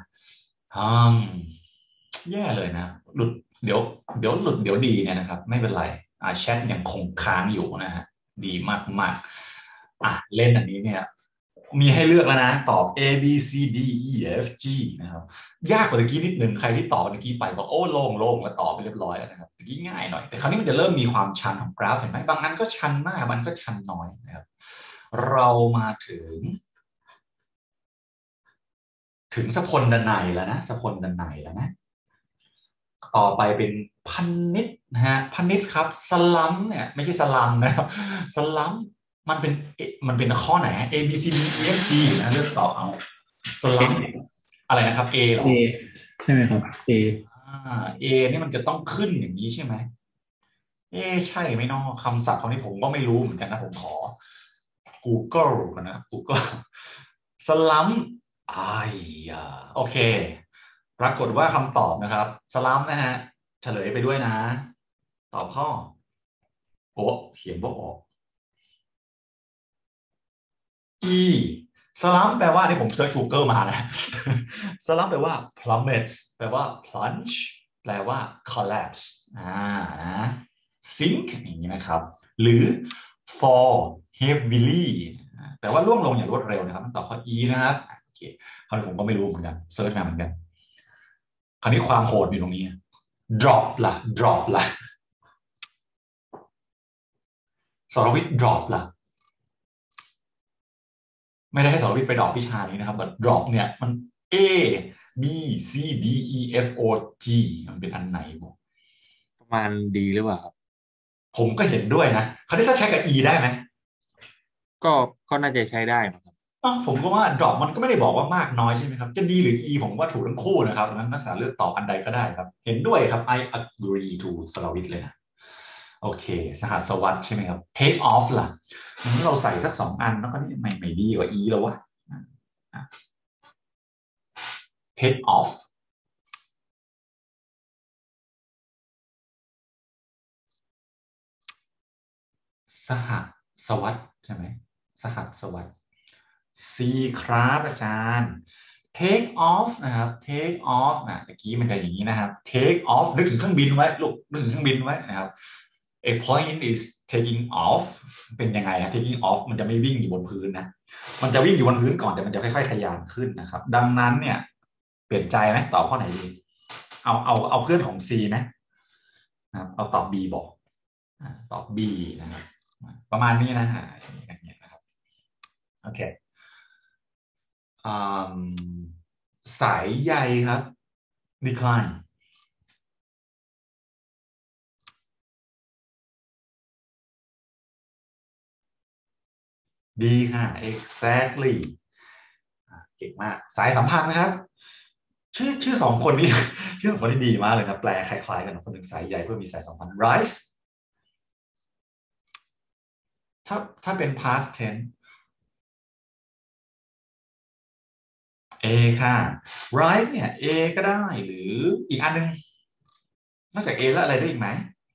แย่เลยนะหลุดเดี๋ยวหลุดเดี๋ยวดีเนี่ยนะครับไม่เป็นไรแชทยังคงค้างอยู่นะฮะดีมากมากเล่นอันนี้เนี่ยมีให้เลือกแล้วนะตอบ A B C D E F G นะครับยากกว่าตะกี้นิดหนึ่งใครที่ตอบเมื่อกี้ไปบอกโอ้โล่งแล้วตอบไปเรียบร้อยแล้วนะครับตะกี้ง่ายหน่อยแต่คราวนี้มันจะเริ่มมีความชันของกราฟเห็นไหมบางอันก็ชันมากบางอันก็ชันน้อยนะครับเรามาถึงสพลดนัยแล้วนะสพลดนัยแล้วนะต่อไปเป็นพันนิดนะฮะพันนิดครับสลัมเนี่ยไม่ใช่สลัมนะครับสลัมมันเป็นข้อไหน A B C D E F G นะเลือกตอบเอาสลัมอะไรนะครับ A เหรอ A ใช่ไหมครับ A A นี่มันจะต้องขึ้นอย่างนี้ใช่ไหมใช่ไหมเนาะคำศัพท์คำนี้ผมก็ไม่รู้เหมือนกันนะผมขอ Google กันนะ Google สลัมโอเคปรากฏว่าคำตอบนะครับสลัมนะฮะเฉลยไปด้วยนะตอบข้อโอ้เขียนว่าออก E สลัมแปลว่าที่ผมเซิร์ช Google มานะสลัมแปลว่า plummet แปลว่า plunge แปลว่า collapse นะ sink อย่างนี้นะครับหรือ fall heavily แต่ว่าร่วงลงอย่างรวดเร็วนะครับมันตอบข้อ E นะครับโอเคคราวนี้ผมก็ไม่รู้เหมือนกันเซิร์ชมาเหมือนกันคราวนี้ความโหดอยู่ตรงนี้ drop ล่ะ drop ล่ะสรวิทย์ drop ล่ะไม่ได้ให้สรวิทย์ไปดรอปวิชานี้นะครับแต่ drop เนี่ยมัน A B C D E F O G มันเป็นอันไหนบอกประมาณดีหรือเปล่าครับผมก็เห็นด้วยนะคราวนี้ถ้าใช้กับ E ได้ไหมก็ก็น่าจะใช้ได้นะครับผมก็ว่า drop มันก็ไม่ได้บอกว่ามากน้อยใช่ไหมครับจะ D หรือ E ผมว่าถูกทั้งคู่นะครับดังนั้นนักศึกษาเลือกตอบอันใดก็ได้ครับเห็นด้วยครับ I agree to สรวิทย์เลยนะโอเคสหัสวรรษใช่ไหมครับ take off ล่ะงั้นเราใส่สัก2 อันแล้วก็นี่ไม่ดีกว่า E แล้ววะ take off สหัสวรรษใช่ไหมสหัสวรรษ C ครับอาจารย์ take off นะครับ take off เมื่อกี้มันจะอย่างนี้นะครับ take off นึกถึงเครื่องบินไว้ลูกนึกถึงเครื่องบินไว้นะครับ a plane is taking off เป็นยังไงนะ taking off มันจะไม่วิ่งอยู่บนพื้นนะมันจะวิ่งอยู่บนพื้นก่อนแต่มันจะค่อยๆทะยานขึ้นนะครับดังนั้นเนี่ยเปลี่ยนใจไหมตอบข้อไหนดีเอาเพื่อนของ C ไหมนะครับเอาตอบ B บอกตอบ B นะครับประมาณนี้นะฮะอย่างเงี้ยนะครับโอเคสายใยครับ decline ดีค่ะ exactly เก่งมากสายสัมพันธ์นะครับชื่อ2 คนนี้ ชื่อ2 คนนี้ดีมากเลยนะแปลคล้ายๆกันคนหนึ่งสายใยเพื่อมีสายสัมพันธ์ rise ถ้าเป็น past tense A ค่ะ rise เนี่ย A ก็ได้หรืออีกอันนึงนอกจาก A แล้วอะไรได้อีกไหม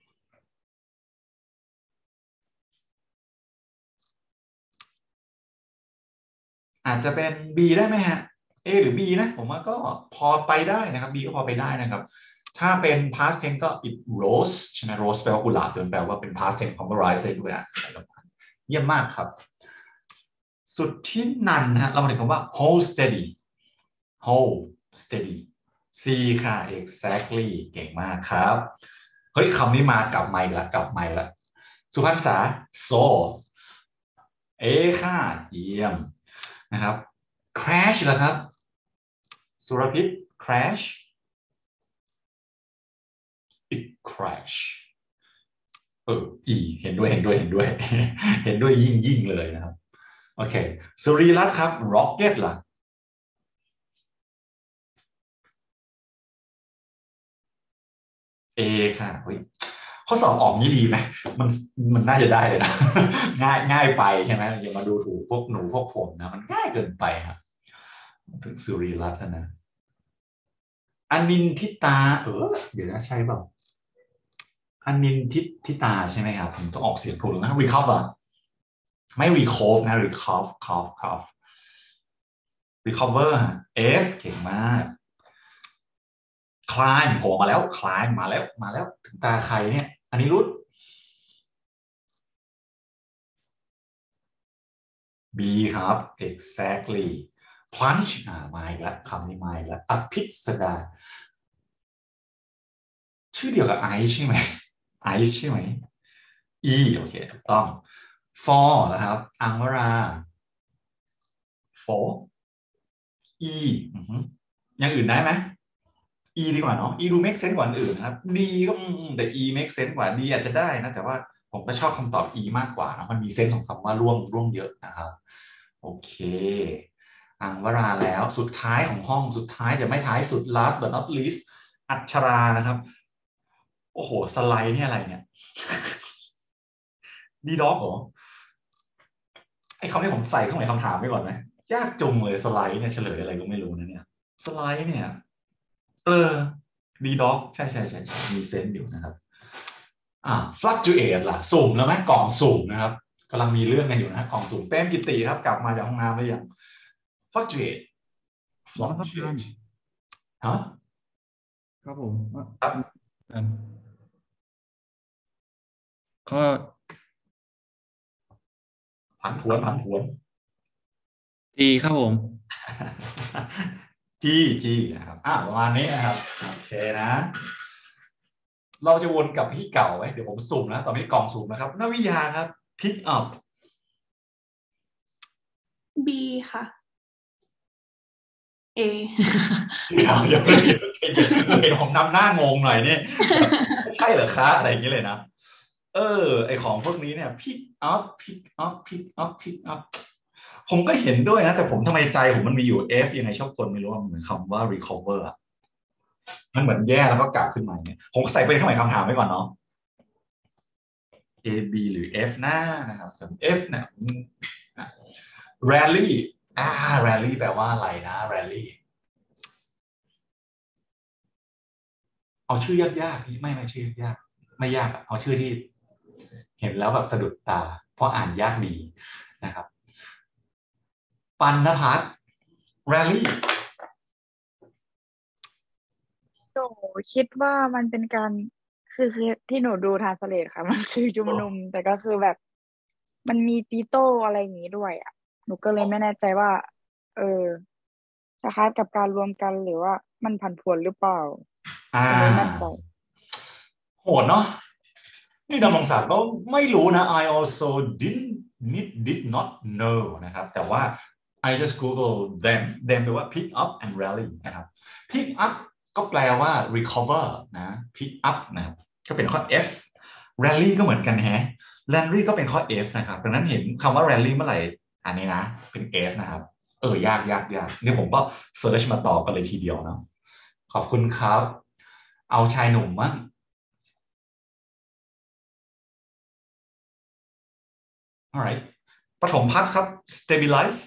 อาจจะเป็น B ได้ไหมฮะ A หรือ B นะผมว่าก็พอไปได้นะครับ B ก็พอไปได้นะครับถ้าเป็น past tense ก็ it rose ใช่ไหม rose แปลว่ากุหลาบแปลว่าเป็น past tense ของ rise ได้ด้วยเยี่ยมมากครับสุดที่นันนะฮะเรามาถึงคำว่า hold steady hold steady C ค่ะ exactly เก่งมากครับเฮ้ยคำนี้มากลับมาอีกแล้วกลับมาอีกแล้วสุพรรณษา so A ค่ะเยี่ยมนะครับ crash แล้วครับสุรพิษ crash it crash เห็นด้วยเห็นด้วยเห็นด้วย เห็นด้วยยิ่งเลยนะครับโอเคสุริรัตน์ครับ rocket ล่ะ A ค่ะเฮ้ยข้อสอบออกนี้ดีไหมมันมันน่าจะได้เลยนะ ง่ายไปใช่ไหมอย่ามาดูถูกพวกหนูพวกผมนะมันง่ายเกินไปครับถึงสุริรัตน์นะอนินทิตาเดี๋ยวนะใช่เปล่าอนินทิตาใช่ไหมครับผมต้องออกเสียงถูกนะ recover ไม่ recover นะ recover F เก่งมาก climb โผล่มาแล้ว climb มาแล้วถึงตาใครเนี่ยอันนี้รุด B ครับ exactly plunge มาอีกแล้วคำนี้มาอีกแล้วอภิสดาชื่อเดียวกับไอซ์ใช่ไหมไอซ์ใช่ไหม E โอเคถูกต้อง for นะครับอังวรา for E อย่างอื่นได้ไหม E ดีกว่าเนาะ E ดู make sense กว่าอื่นนะครับ D ก็แต่ E make sense กว่า D อาจจะได้นะแต่ว่าผมก็ชอบคำตอบ E มากกว่านะมันมีเซนส์ของคำว่าร่วมเยอะนะครับโอเคอังวราแล้วสุดท้ายของห้องสุดท้ายแต่ไม่ท้ายสุด last but not least อัชรานะครับโอ้โหสไลด์เนี่ยอะไรเนี่ยดีด็อกเหรอไอ้คำที่ผมใส่เข้าในคำถามไปก่อนไหมยากจุงเลยสไลด์เนี่ยเฉลยอะไรก็ไม่รู้นะเนี่ยสไลด์เนี่ยดีด็อกใช่มีเซนต์อยู่นะครับfluctuate ล่ะสุ่มแล้วไหมกล่องสุ่มนะครับกำลังมีเรื่องกันอยู่นะกล่องสุ่มเป้มกิติครับกลับมาจากห้องน้ำหรือยัง fluctuate ครับอาจารย์ fluctuate ฮะครับผมครับข้อผันผวนจีครับผมจีนะครับประมาณนี้นะครับโอเคนะ เราจะวนกลับที่เก่าไหมเดี๋ยวผมซูมนะตอนนี้กล่องซูมนะครับนวิยาครับ pick up B ค่ะ A เดี๋ยวเห็นผมนำหน้างงหน่อยเนี่ยไม่ใช่เหรอคะอะไรอย่างนี้เลยนะไอของพวกนี้เนี่ย pick up pick up pick up pick up ผมก็เห็นด้วยนะแต่ผมทำไมใจผมมันมีอยู่ F ยังไงชอบกลไม่รู้ว่าเหมือนคำว่า recover อะมันเหมือนแย่แล้วก็กลับขึ้นมาเนี่ยผมใส่เป็นเครื่องหมายคำถามไว้ก่อนเนาะ A B หรือ F หน้านะครับ F เนี่ย rally rally แปลว่าอะไรนะ rally เอาชื่อยากๆที่ไม่ชื่อยากไม่ยากเอาชื่อที่เห็นแล้วแบบสะดุดตาเพราะอ่านยากดีนะครับปัณณพัฒน์ rally หนูคิดว่ามันเป็นการคือที่หนูดูทรานสเลทค่ะ มันคือชุมนุมแต่ก็คือแบบ มันมีตีโต้อะไรอย่างนี้ด้วยอ่ะหนูก็เลยไม่แน่ใจว่าคล้ายๆกับการรวมกันหรือว่ามันผันผวนหรือเปล่าไม่แน่ใจโหดเนาะนี่ดำรงศักดิ์ก็ไม่รู้นะ I also did not know นะครับแต่ว่า I just Google them แปลว่า pick up and rally นะครับ pick up ก็แปลว่า recover นะ pick up นะครับก็เป็นข้อ F rally ก็เหมือนกันแฮะ rally ก็เป็นข้อ F นะครับดังนั้นเห็นคำว่า rally เมื่อไหร่อันนี้นะเป็น F นะครับยากนี่ผมก็เซิร์ชมาตอบกันเลยทีเดียวเนาะขอบคุณครับเอาชายหนุ่มมั้งalright ปฐมพัฒน์ครับ stabilize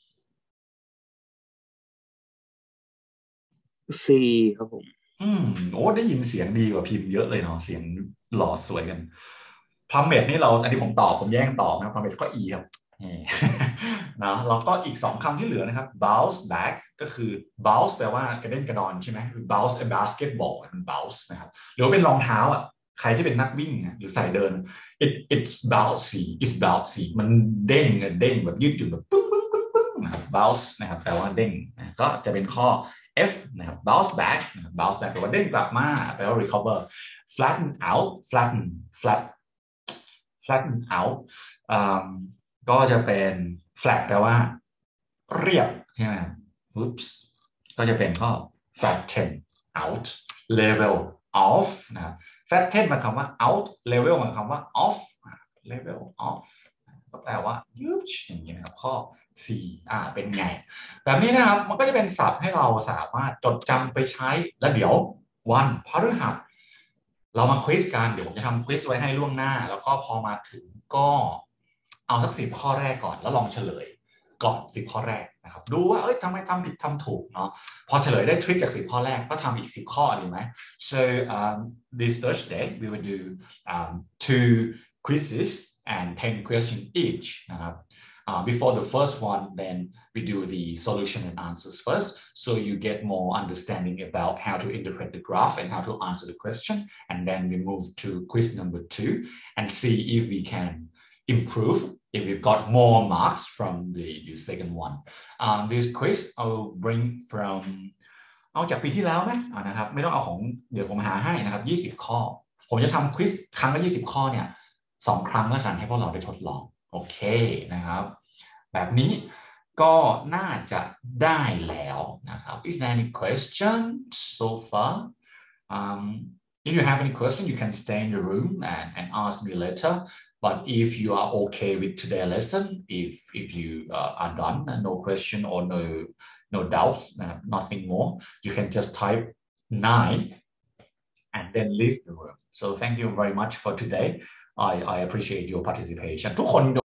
C ครับผมโอ้ได้ยินเสียงดีกว่าพิมพ์เยอะเลยเนาะเสียงหล่อสวยกัน plummet นี่เราอันนี้ผมแย่งตอบนะ plummet ก็ E ครับนะแล้วก็อีก2คำที่เหลือนะครับ bounce back ก็คือ bounce แปลว่ากระเด้นกระดอนใช่ไหม bounce a basketball มัน bounce นะครับหรือว่าเป็นรองเท้าอ่ะใครที่เป็นนักวิ่งหรือใส่เดิน it's bouncy มันเด้งแบบยืดหยุ่นแบบปึ้งนะครับ bounce นะครับแปลว่าเด้งก็จะเป็นข้อ F นะครับ bounce back นะครับ bounce back แปลว่าเด้งกลับมาแปลว่า recover flatten out ก็จะเป็น flat แปลว่าเรียบใช่ไหม oops ก็จะเป็นข้อ flatten out level off นะครับ flatten มาคำว่า out level มาคำว่า off level off ก็แปลว่ายืดอย่างนี้นะครับข้อ C เป็นไงแบบนี้นะครับมันก็จะเป็นศัพท์ให้เราสามารถจดจำไปใช้แล้วเดี๋ยววันพฤหัสเรามาควิสกันเดี๋ยวผมจะทำควิสไว้ให้ล่วงหน้าแล้วก็พอมาถึงก็เอาสัก10ข้อแรกก่อนแล้วลองเฉลยก่อน10ข้อแรกนะครับดูว่าทำไมทำผิดทำถูกเนาะพอเฉลยได้ทริคจาก10ข้อแรกก็ทำอีก10ข้อดีไหม so this Thursday we will do 2 quizzes and 10 questions each นะครับbefore the first one then we do the solution and answers first so you get more understanding about how to interpret the graph and how to answer the question and then we move to quiz number 2 and see if we can improve if we've got more marks from the second one this quiz I will bring from เอาจากปีที่แล้วไหมนะครับไม่ต้องเอาของเดี๋ยวผมหาให้นะครับ20ข้อผมจะทำควิสครั้งละ20ข้อเนี่ย2ครั้งแล้วกันให้พวกเราได้ทดลองโอเคนะครับแบบนี้ก็น่าจะได้แล้วนะครับ Is there any question so far if you have any question you can stay in the room and ask me later but if you are okay with today's lesson if you are done and no question or no doubts nothing more you can just type 9 and then leave the room so thank you very much for today I appreciate your participation ทุกคน